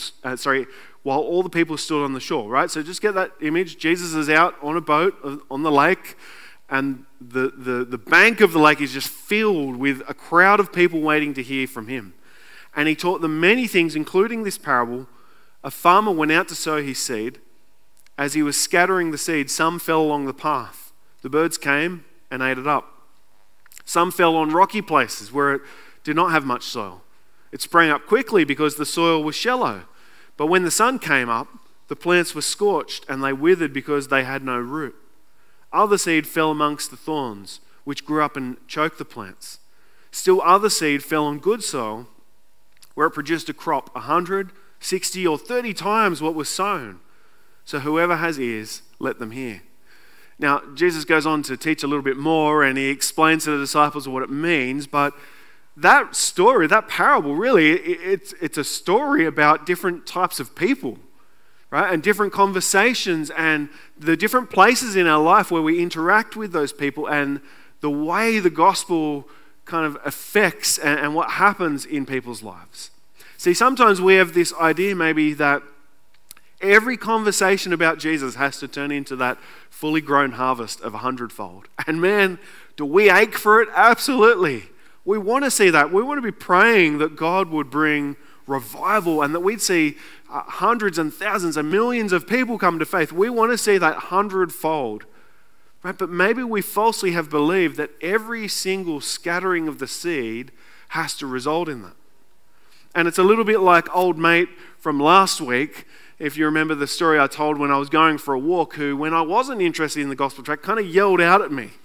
all the people stood on the shore, right? So just get that image. Jesus is out on a boat on the lake, and the bank of the lake is just filled with a crowd of people waiting to hear from him. And he taught them many things, including this parable. A farmer went out to sow his seed. As he was scattering the seed, some fell along the path. The birds came and ate it up. Some fell on rocky places where it did not have much soil. It sprang up quickly because the soil was shallow. But when the sun came up, the plants were scorched and they withered because they had no root. Other seed fell amongst the thorns, which grew up and choked the plants. Still other seed fell on good soil, where it produced a crop 100, 60, or 30 times what was sown. So whoever has ears, let them hear. Now, Jesus goes on to teach a little bit more, and he explains to the disciples what it means, but that story, that parable, really, it's a story about different types of people, right? And different conversations and the different places in our life where we interact with those people and the way the gospel kind of affects and what happens in people's lives. See, sometimes we have this idea maybe that every conversation about Jesus has to turn into that fully grown harvest of 100-fold. And man, do we ache for it? Absolutely. We want to see that. We want to be praying that God would bring revival and that we'd see hundreds and thousands and millions of people come to faith. We want to see that 100-fold. Right? But maybe we falsely have believed that every single scattering of the seed has to result in that. And it's a little bit like old mate from last week, if you remember the story I told when I was going for a walk, who, when I wasn't interested in the gospel track, kind of yelled out at me.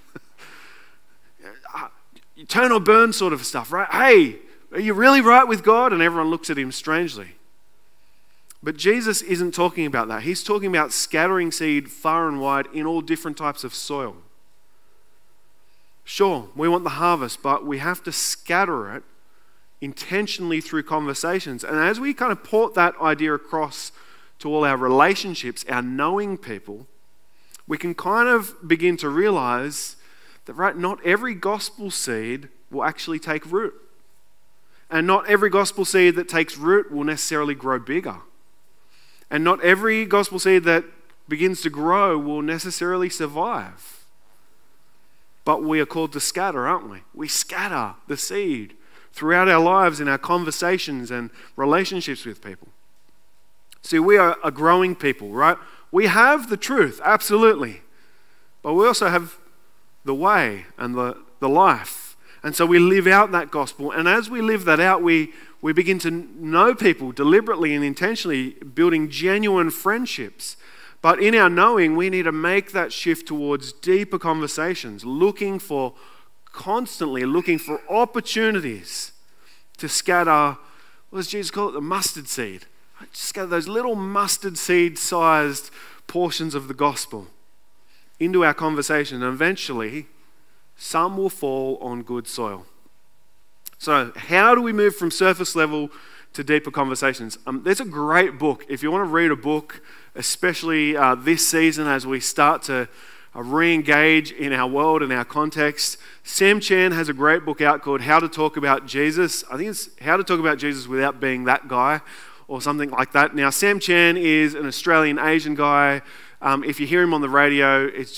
Turn or burn sort of stuff, right? Hey, are you really right with God? And everyone looks at him strangely. But Jesus isn't talking about that. He's talking about scattering seed far and wide in all different types of soil. Sure, we want the harvest, but we have to scatter it intentionally through conversations. And as we kind of port that idea across to all our relationships, our knowing people, we can kind of begin to realize that, right, not every gospel seed will actually take root. And not every gospel seed that takes root will necessarily grow bigger. And not every gospel seed that begins to grow will necessarily survive. But we are called to scatter, aren't we? We scatter the seed throughout our lives in our conversations and relationships with people. See, we are a growing people, right? We have the truth, absolutely. But we also have the way and the life. And so we live out that gospel. And as we live that out, we begin to know people deliberately and intentionally, building genuine friendships. But in our knowing, we need to make that shift towards deeper conversations, constantly looking for opportunities to scatter, what does Jesus call it? The mustard seed. Scatter those little mustard seed sized portions of the gospel into our conversation, and eventually some will fall on good soil. So how do we move from surface level to deeper conversations? There's a great book. If you want to read a book, especially this season as we start to re-engage in our world and our context, Sam Chan has a great book out called How to Talk About Jesus. I think it's How to Talk About Jesus Without Being That Guy, or something like that. Now, Sam Chan is an Australian Asian guy. If you hear him on the radio, it's just a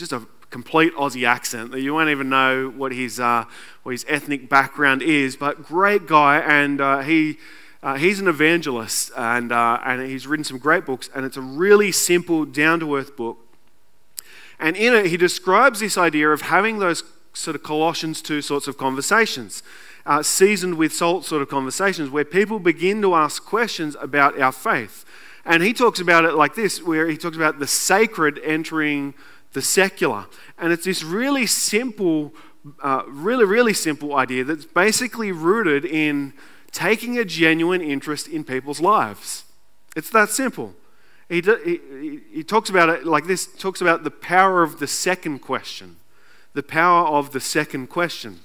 complete Aussie accent, that you won't even know what his ethnic background is, but great guy, and he's an evangelist, and he's written some great books, and it's a really simple, down-to-earth book. And in it, he describes this idea of having those sort of Colossians 2 sorts of conversations, seasoned with salt sort of conversations, where people begin to ask questions about our faith. And he talks about it like this, where he talks about the sacred entering the secular. And it's this really simple, really simple idea that's basically rooted in taking a genuine interest in people's lives. It's that simple. He talks about it like this, talks about the power of the second question. The power of the second question.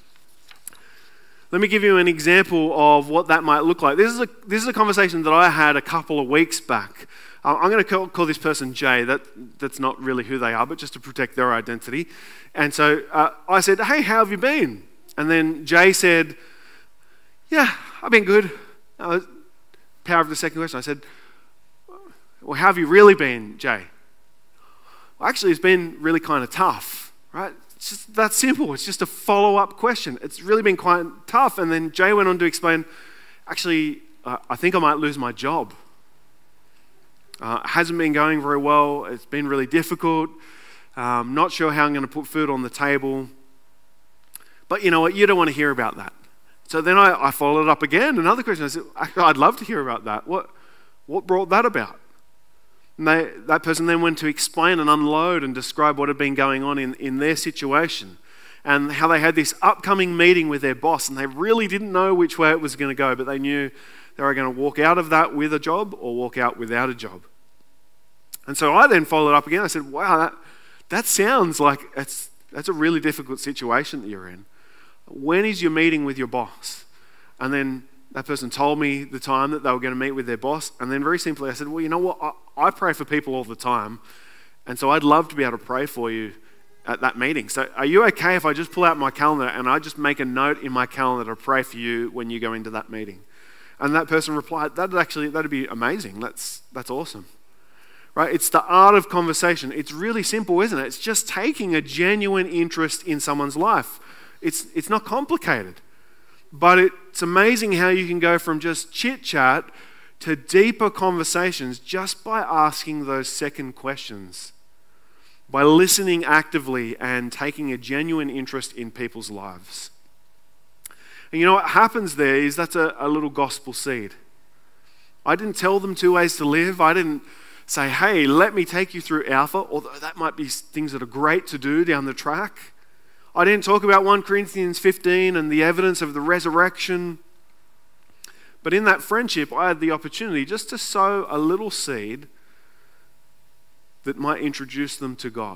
Let me give you an example of what that might look like. This is a conversation that I had a couple of weeks back. I'm going to call this person Jay. That's not really who they are, but just to protect their identity. And so I said, "Hey, how have you been?" And then Jay said, "Yeah, I've been good." Power of the second question. I said, "Well, how have you really been, Jay?" Well, actually, it's been really kind of tough, right? It's just that simple. It's just a follow-up question. It's really been quite tough. And then Jay went on to explain, actually, I think I might lose my job. It hasn't been going very well. It's been really difficult. Not sure how I'm going to put food on the table. But you know what? You don't want to hear about that. So then I followed it up again. Another question. I said, I'd love to hear about that. What brought that about? And that person then went to explain and unload and describe what had been going on in their situation, and how they had this upcoming meeting with their boss, and they really didn't know which way it was going to go, but they knew they were going to walk out of that with a job or walk out without a job. And so I then followed up again. I said, wow, that sounds like that's a really difficult situation that you're in. When is your meeting with your boss? And then that person told me the time that they were going to meet with their boss. And then very simply I said, well, you know what? I pray for people all the time. And so I'd love to be able to pray for you at that meeting. So are you okay if I just pull out my calendar and I just make a note in my calendar to pray for you when you go into that meeting? And that person replied, that'd be amazing. That's awesome. Right? It's the art of conversation. It's really simple, isn't it? It's just taking a genuine interest in someone's life. It's not complicated. But it's amazing how you can go from just chit-chat to deeper conversations just by asking those second questions, by listening actively and taking a genuine interest in people's lives. And you know what happens there is that's a little gospel seed. I didn't tell them 2 ways to live. I didn't say, hey, let me take you through Alpha, although that might be things that are great to do down the track. I didn't talk about 1 Corinthians 15 and the evidence of the resurrection. But in that friendship, I had the opportunity just to sow a little seed that might introduce them to God.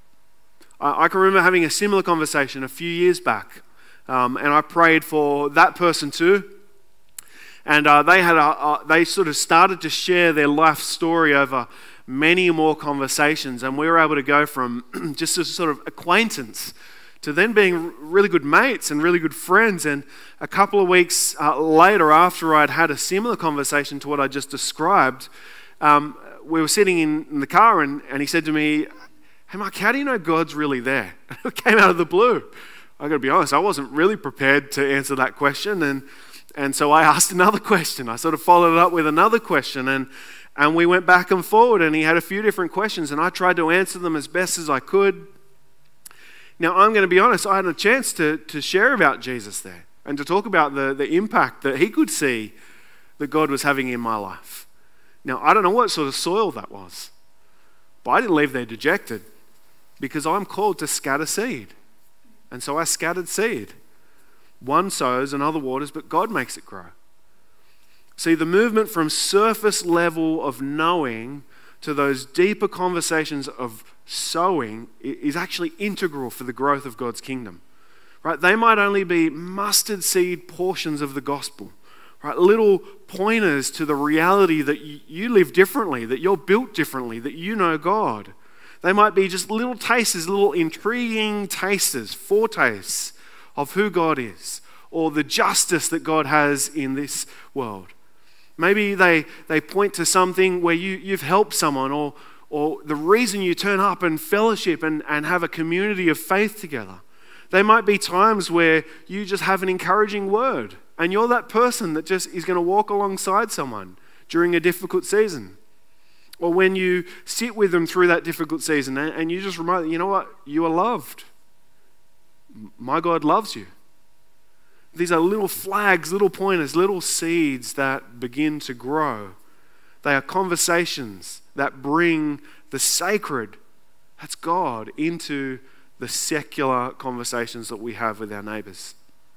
I can remember having a similar conversation a few years back, and I prayed for that person too. And they sort of started to share their life story over many more conversations, and we were able to go from just a sort of acquaintance to then being really good mates and really good friends. And a couple of weeks later, after I'd had a similar conversation to what I just described, we were sitting in the car, and he said to me, hey Mark, how do you know God's really there? It came out of the blue. I got to be honest, I wasn't really prepared to answer that question, and so I asked another question. I sort of followed it up with another question, and we went back and forward, and he had a few different questions, and I tried to answer them as best as I could. Now, I'm going to be honest, I had a chance to share about Jesus there and to talk about the impact that he could see that God was having in my life. Now, I don't know what sort of soil that was, but I didn't leave there dejected because I'm called to scatter seed. And so I scattered seed. One sows, another waters, but God makes it grow. See, the movement from surface level of knowing to those deeper conversations of sowing is actually integral for the growth of God's kingdom. Right? They might only be mustard seed portions of the gospel, right? Little pointers to the reality that you live differently, that you're built differently, that you know God. They might be just little tasters, little intriguing tasters, foretastes of who God is or the justice that God has in this world. Maybe they point to something where you've helped someone, or or the reason you turn up and fellowship and have a community of faith together. They might be times where you just have an encouraging word and you're that person that just is going to walk alongside someone during a difficult season. Or when you sit with them through that difficult season and you just remind them, you know what? You are loved. My God loves you. These are little flags, little pointers, little seeds that begin to grow. They are conversations that bring the sacred, that's God, into the secular conversations that we have with our neighbours.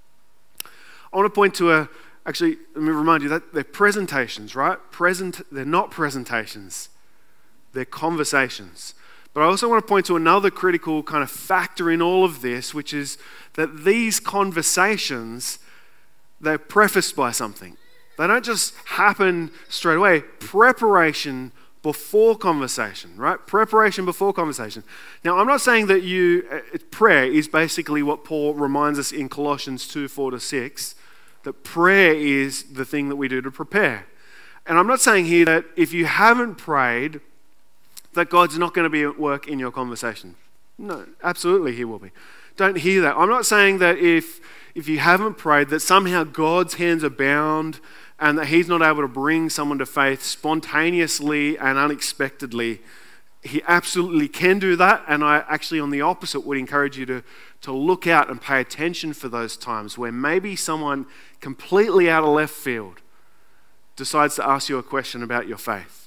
I want to point to actually, let me remind you that they're presentations, right? They're not presentations. They're conversations. But I also want to point to another critical kind of factor in all of this, which is that these conversations, they're prefaced by something. They don't just happen straight away. Preparation before conversation, right? Preparation before conversation. Now, I'm not saying that prayer is basically what Paul reminds us in Colossians 2:4-6, that prayer is the thing that we do to prepare. And I'm not saying here that if you haven't prayed, that God's not going to be at work in your conversation. No, absolutely He will be. Don't hear that. I'm not saying that if you haven't prayed, that somehow God's hands are bound and that He's not able to bring someone to faith spontaneously and unexpectedly. He absolutely can do that, and I actually, on the opposite, would encourage you to look out and pay attention for those times where maybe someone completely out of left field decides to ask you a question about your faith.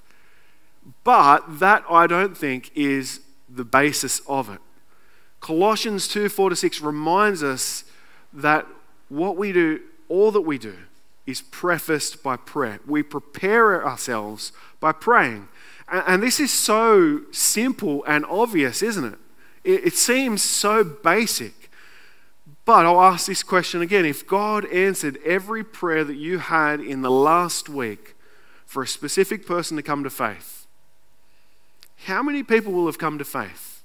But that, I don't think, is the basis of it. Colossians 2:4-6 reminds us that what we do, all that we do, is prefaced by prayer. We prepare ourselves by praying. And this is so simple and obvious, isn't it? It seems so basic. But I'll ask this question again. If God answered every prayer that you had in the last week for a specific person to come to faith, how many people will have come to faith?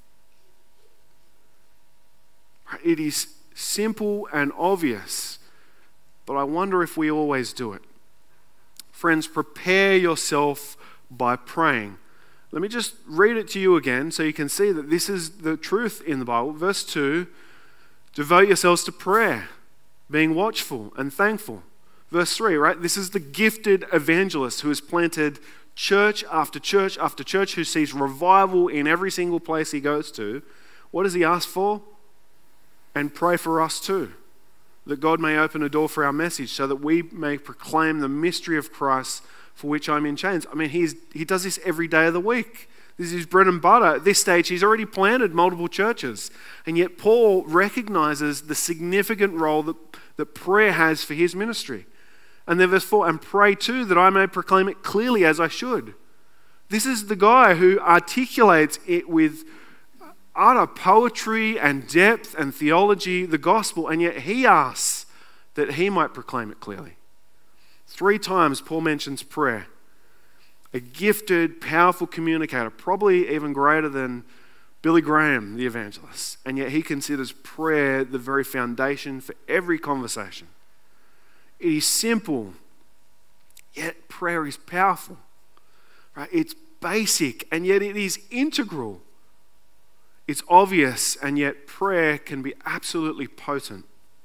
It is simple and obvious, but I wonder if we always do it. Friends, prepare yourself by praying. Let me just read it to you again so you can see that this is the truth in the Bible. Verse 2, devote yourselves to prayer, being watchful and thankful. Verse 3, right? This is the gifted evangelist who has planted church after church after church, who sees revival in every single place he goes to. What does he ask for? And pray for us too, that God may open a door for our message so that we may proclaim the mystery of Christ, for which I'm in chains. I mean, he does this every day of the week. This is his bread and butter. At this stage, he's already planted multiple churches. And yet Paul recognizes the significant role that prayer has for his ministry. And then verse 4, and pray too that I may proclaim it clearly as I should. This is the guy who articulates it with utter poetry and depth and theology, the gospel, and yet he asks that he might proclaim it clearly. 3 times Paul mentions prayer. A gifted, powerful communicator, probably even greater than Billy Graham, the evangelist. And yet he considers prayer the very foundation for every conversation. It is simple, yet prayer is powerful. Right? It's basic, and yet it is integral. It's obvious, and yet prayer can be absolutely potent.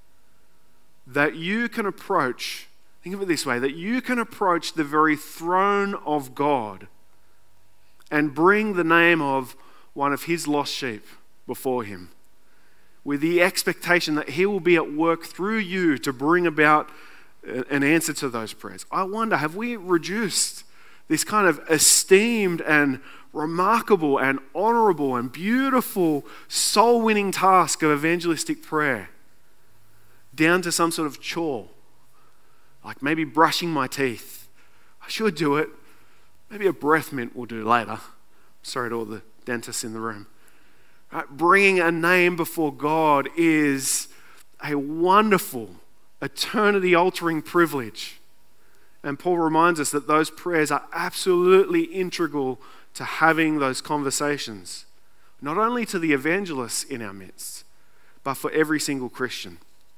That you can approach, think of it this way, that you can approach the very throne of God and bring the name of one of his lost sheep before him with the expectation that he will be at work through you to bring about an answer to those prayers. I wonder, have we reduced this kind of esteemed and remarkable and honorable and beautiful soul-winning task of evangelistic prayer down to some sort of chore? Like maybe brushing my teeth. I should do it. Maybe a breath mint will do later. Sorry to all the dentists in the room. Right? Bringing a name before God is a wonderful, eternity-altering privilege. And Paul reminds us that those prayers are absolutely integral to having those conversations, not only to the evangelists in our midst, but for every single Christian.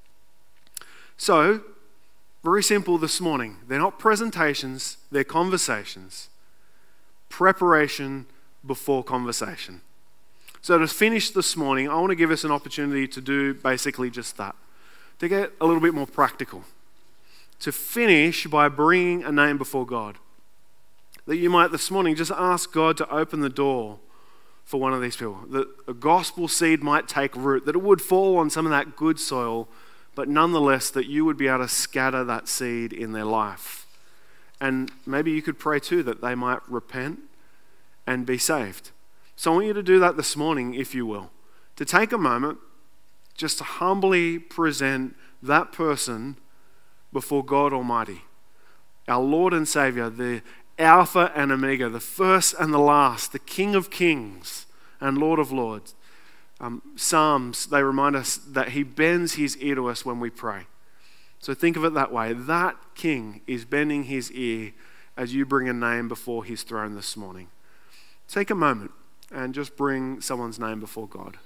So, very simple this morning. They're not presentations, they're conversations. Preparation before conversation. So to finish this morning, I want to give us an opportunity to do basically just that, to get a little bit more practical, to finish by bringing a name before God. That you might this morning just ask God to open the door for one of these people, that a gospel seed might take root, that it would fall on some of that good soil, but nonetheless that you would be able to scatter that seed in their life. And maybe you could pray too that they might repent and be saved. So I want you to do that this morning, if you will, to take a moment just to humbly present that person before God Almighty, our Lord and Savior, the Alpha and Omega, the first and the last, the King of Kings and Lord of Lords. Psalms, they remind us that he bends his ear to us when we pray. So think of it that way. That King is bending his ear as you bring a name before his throne this morning. Take a moment and just bring someone's name before God.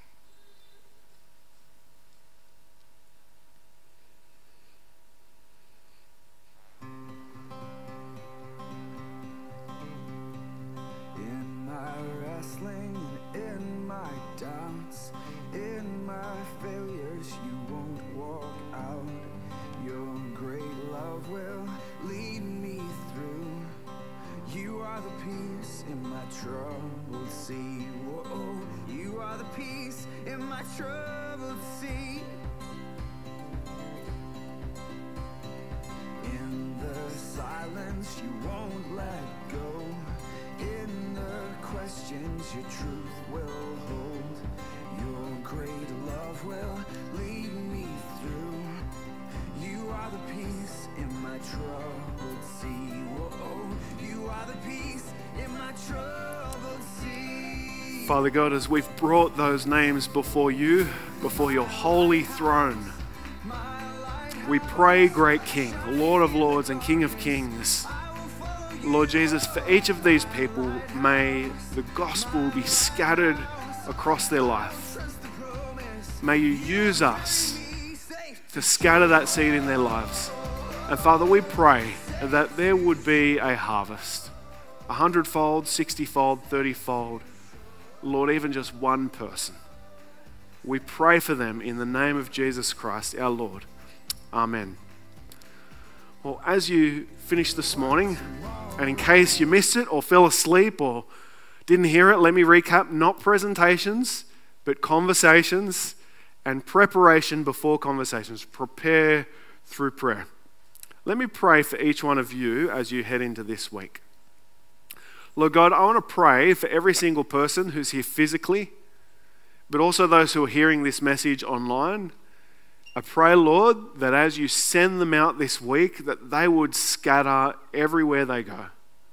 In my wrestling and in my doubts, in my failures, you won't walk out. Your great love will lead me through. You are the peace in my troubled sea. Whoa, you are the peace in my troubled sea. In the silence, you won't let go. In the questions, your truth will hold. Your great love will lead me through. You are the peace in my troubled sea. Whoa, you are the peace in my troubled sea. Father God, as we've brought those names before you, before your holy throne, we pray, great King, Lord of Lords and King of Kings, Lord Jesus, for each of these people, may the gospel be scattered across their life. May you use us to scatter that seed in their lives. And Father, we pray that there would be a harvest, 100-fold, 60-fold, 30-fold. Lord, even just one person. We pray for them in the name of Jesus Christ, our Lord. Amen. Well, as you finish this morning, and in case you missed it or fell asleep or didn't hear it, let me recap. Not presentations, but conversations and preparation before conversations. Prepare through prayer. Let me pray for each one of you as you head into this week. Lord God, I want to pray for every single person who's here physically, but also those who are hearing this message online. I pray, Lord, that as you send them out this week, that they would scatter everywhere they go.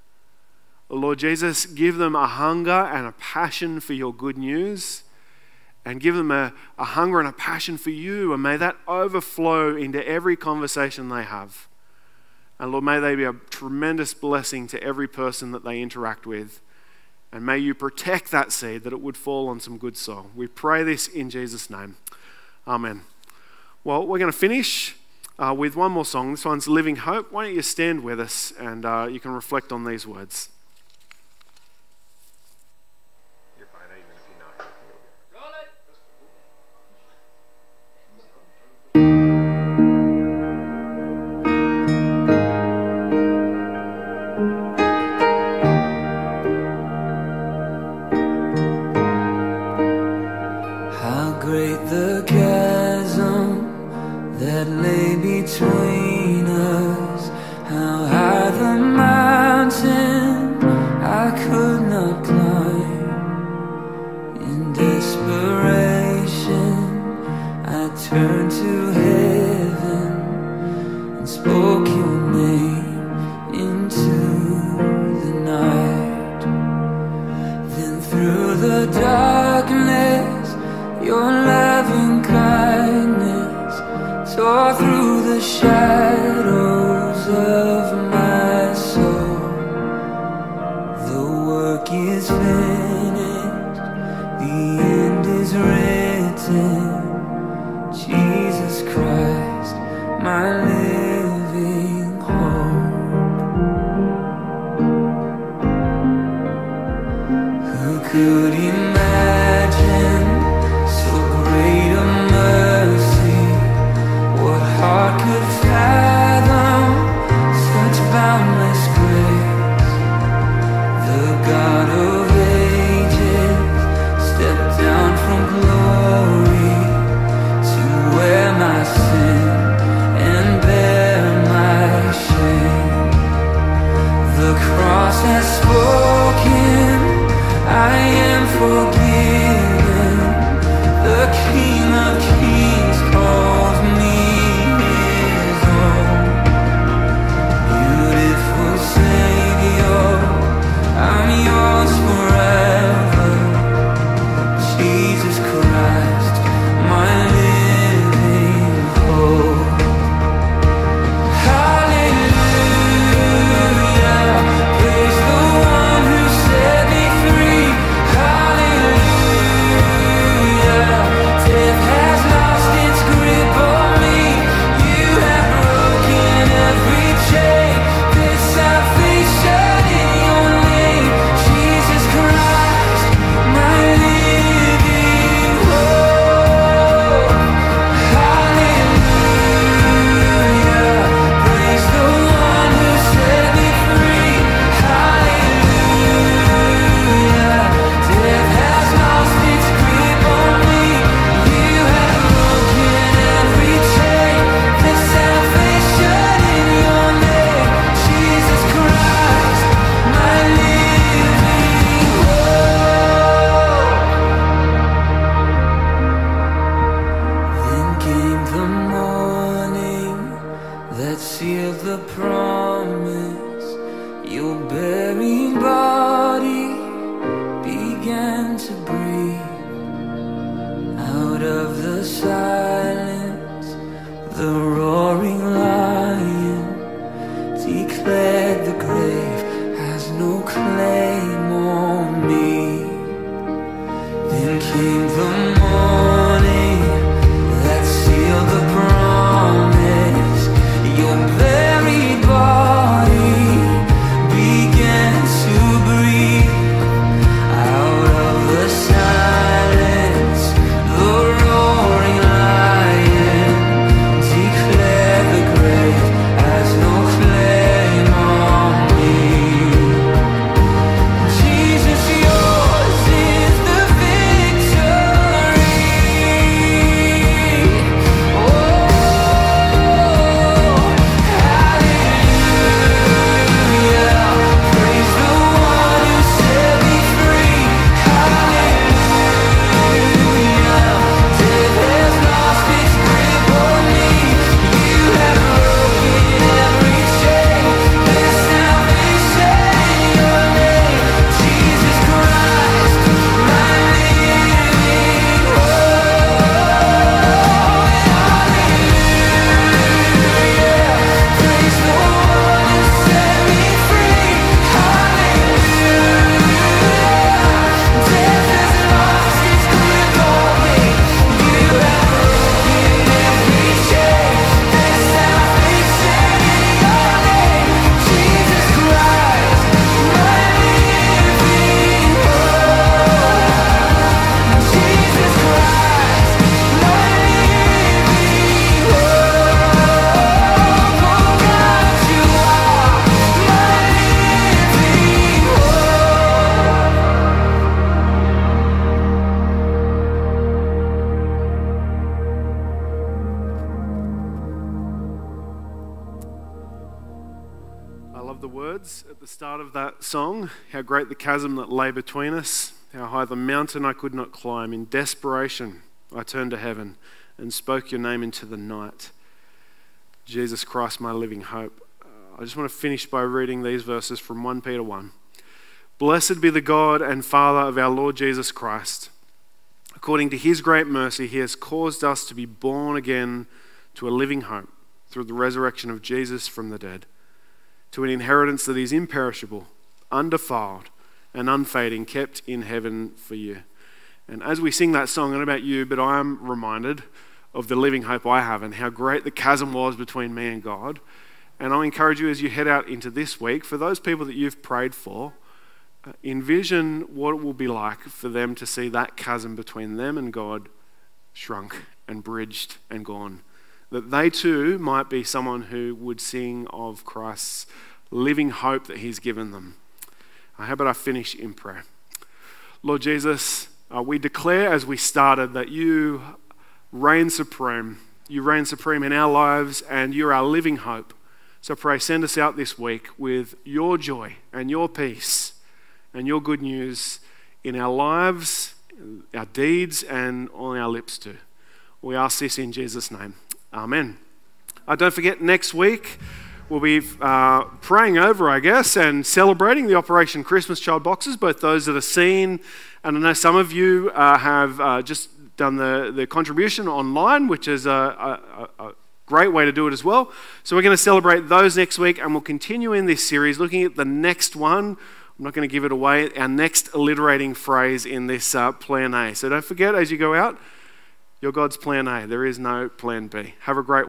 Lord Jesus, give them a hunger and a passion for your good news, and give them a hunger and a passion for you, and may that overflow into every conversation they have. And Lord, may they be a tremendous blessing to every person that they interact with, and may you protect that seed, that it would fall on some good soil. We pray this in Jesus' name. Amen. Well, we're going to finish with one more song. This one's Living Hope. Why don't you stand with us and you can reflect on these words. How great the chasm that lay between us, how high the mountain I could not climb. In desperation I turned to heaven and spoke your name into the night. Then through the darkness your loving kindness tore through the shadows of my soul. The work is finished, the end is written. Jesus Christ, my living hope. words at the start of that song. How great the chasm that lay between us, how high the mountain I could not climb. In desperation, I turned to heaven and spoke your name into the night. Jesus Christ, my living hope. I just want to finish by reading these verses from 1 Peter 1. Blessed be the God and Father of our Lord Jesus Christ. According to his great mercy, he has caused us to be born again to a living hope through the resurrection of Jesus from the dead, to an inheritance that is imperishable, undefiled, and unfading, kept in heaven for you. And as we sing that song, I don't know about you, but I am reminded of the living hope I have and how great the chasm was between me and God. And I encourage you as you head out into this week, for those people that you've prayed for, envision what it will be like for them to see that chasm between them and God shrunk and bridged and gone. That they too might be someone who would sing of Christ's living hope that he's given them. How about I finish in prayer? Lord Jesus, we declare as we started that you reign supreme. You reign supreme in our lives and you're our living hope. So pray, send us out this week with your joy and your peace and your good news in our lives, our deeds, and on our lips too. We ask this in Jesus' name. Amen. Don't forget, next week we'll be praying over, I guess, and celebrating the Operation Christmas Child boxes, both those that are seen, and I know some of you have just done the contribution online, which is a great way to do it as well. So we're going to celebrate those next week, and we'll continue in this series looking at the next one. I'm not going to give it away, our next alliterating phrase in this plan A. So don't forget as you go out, you're God's plan A. There is no plan B. Have a great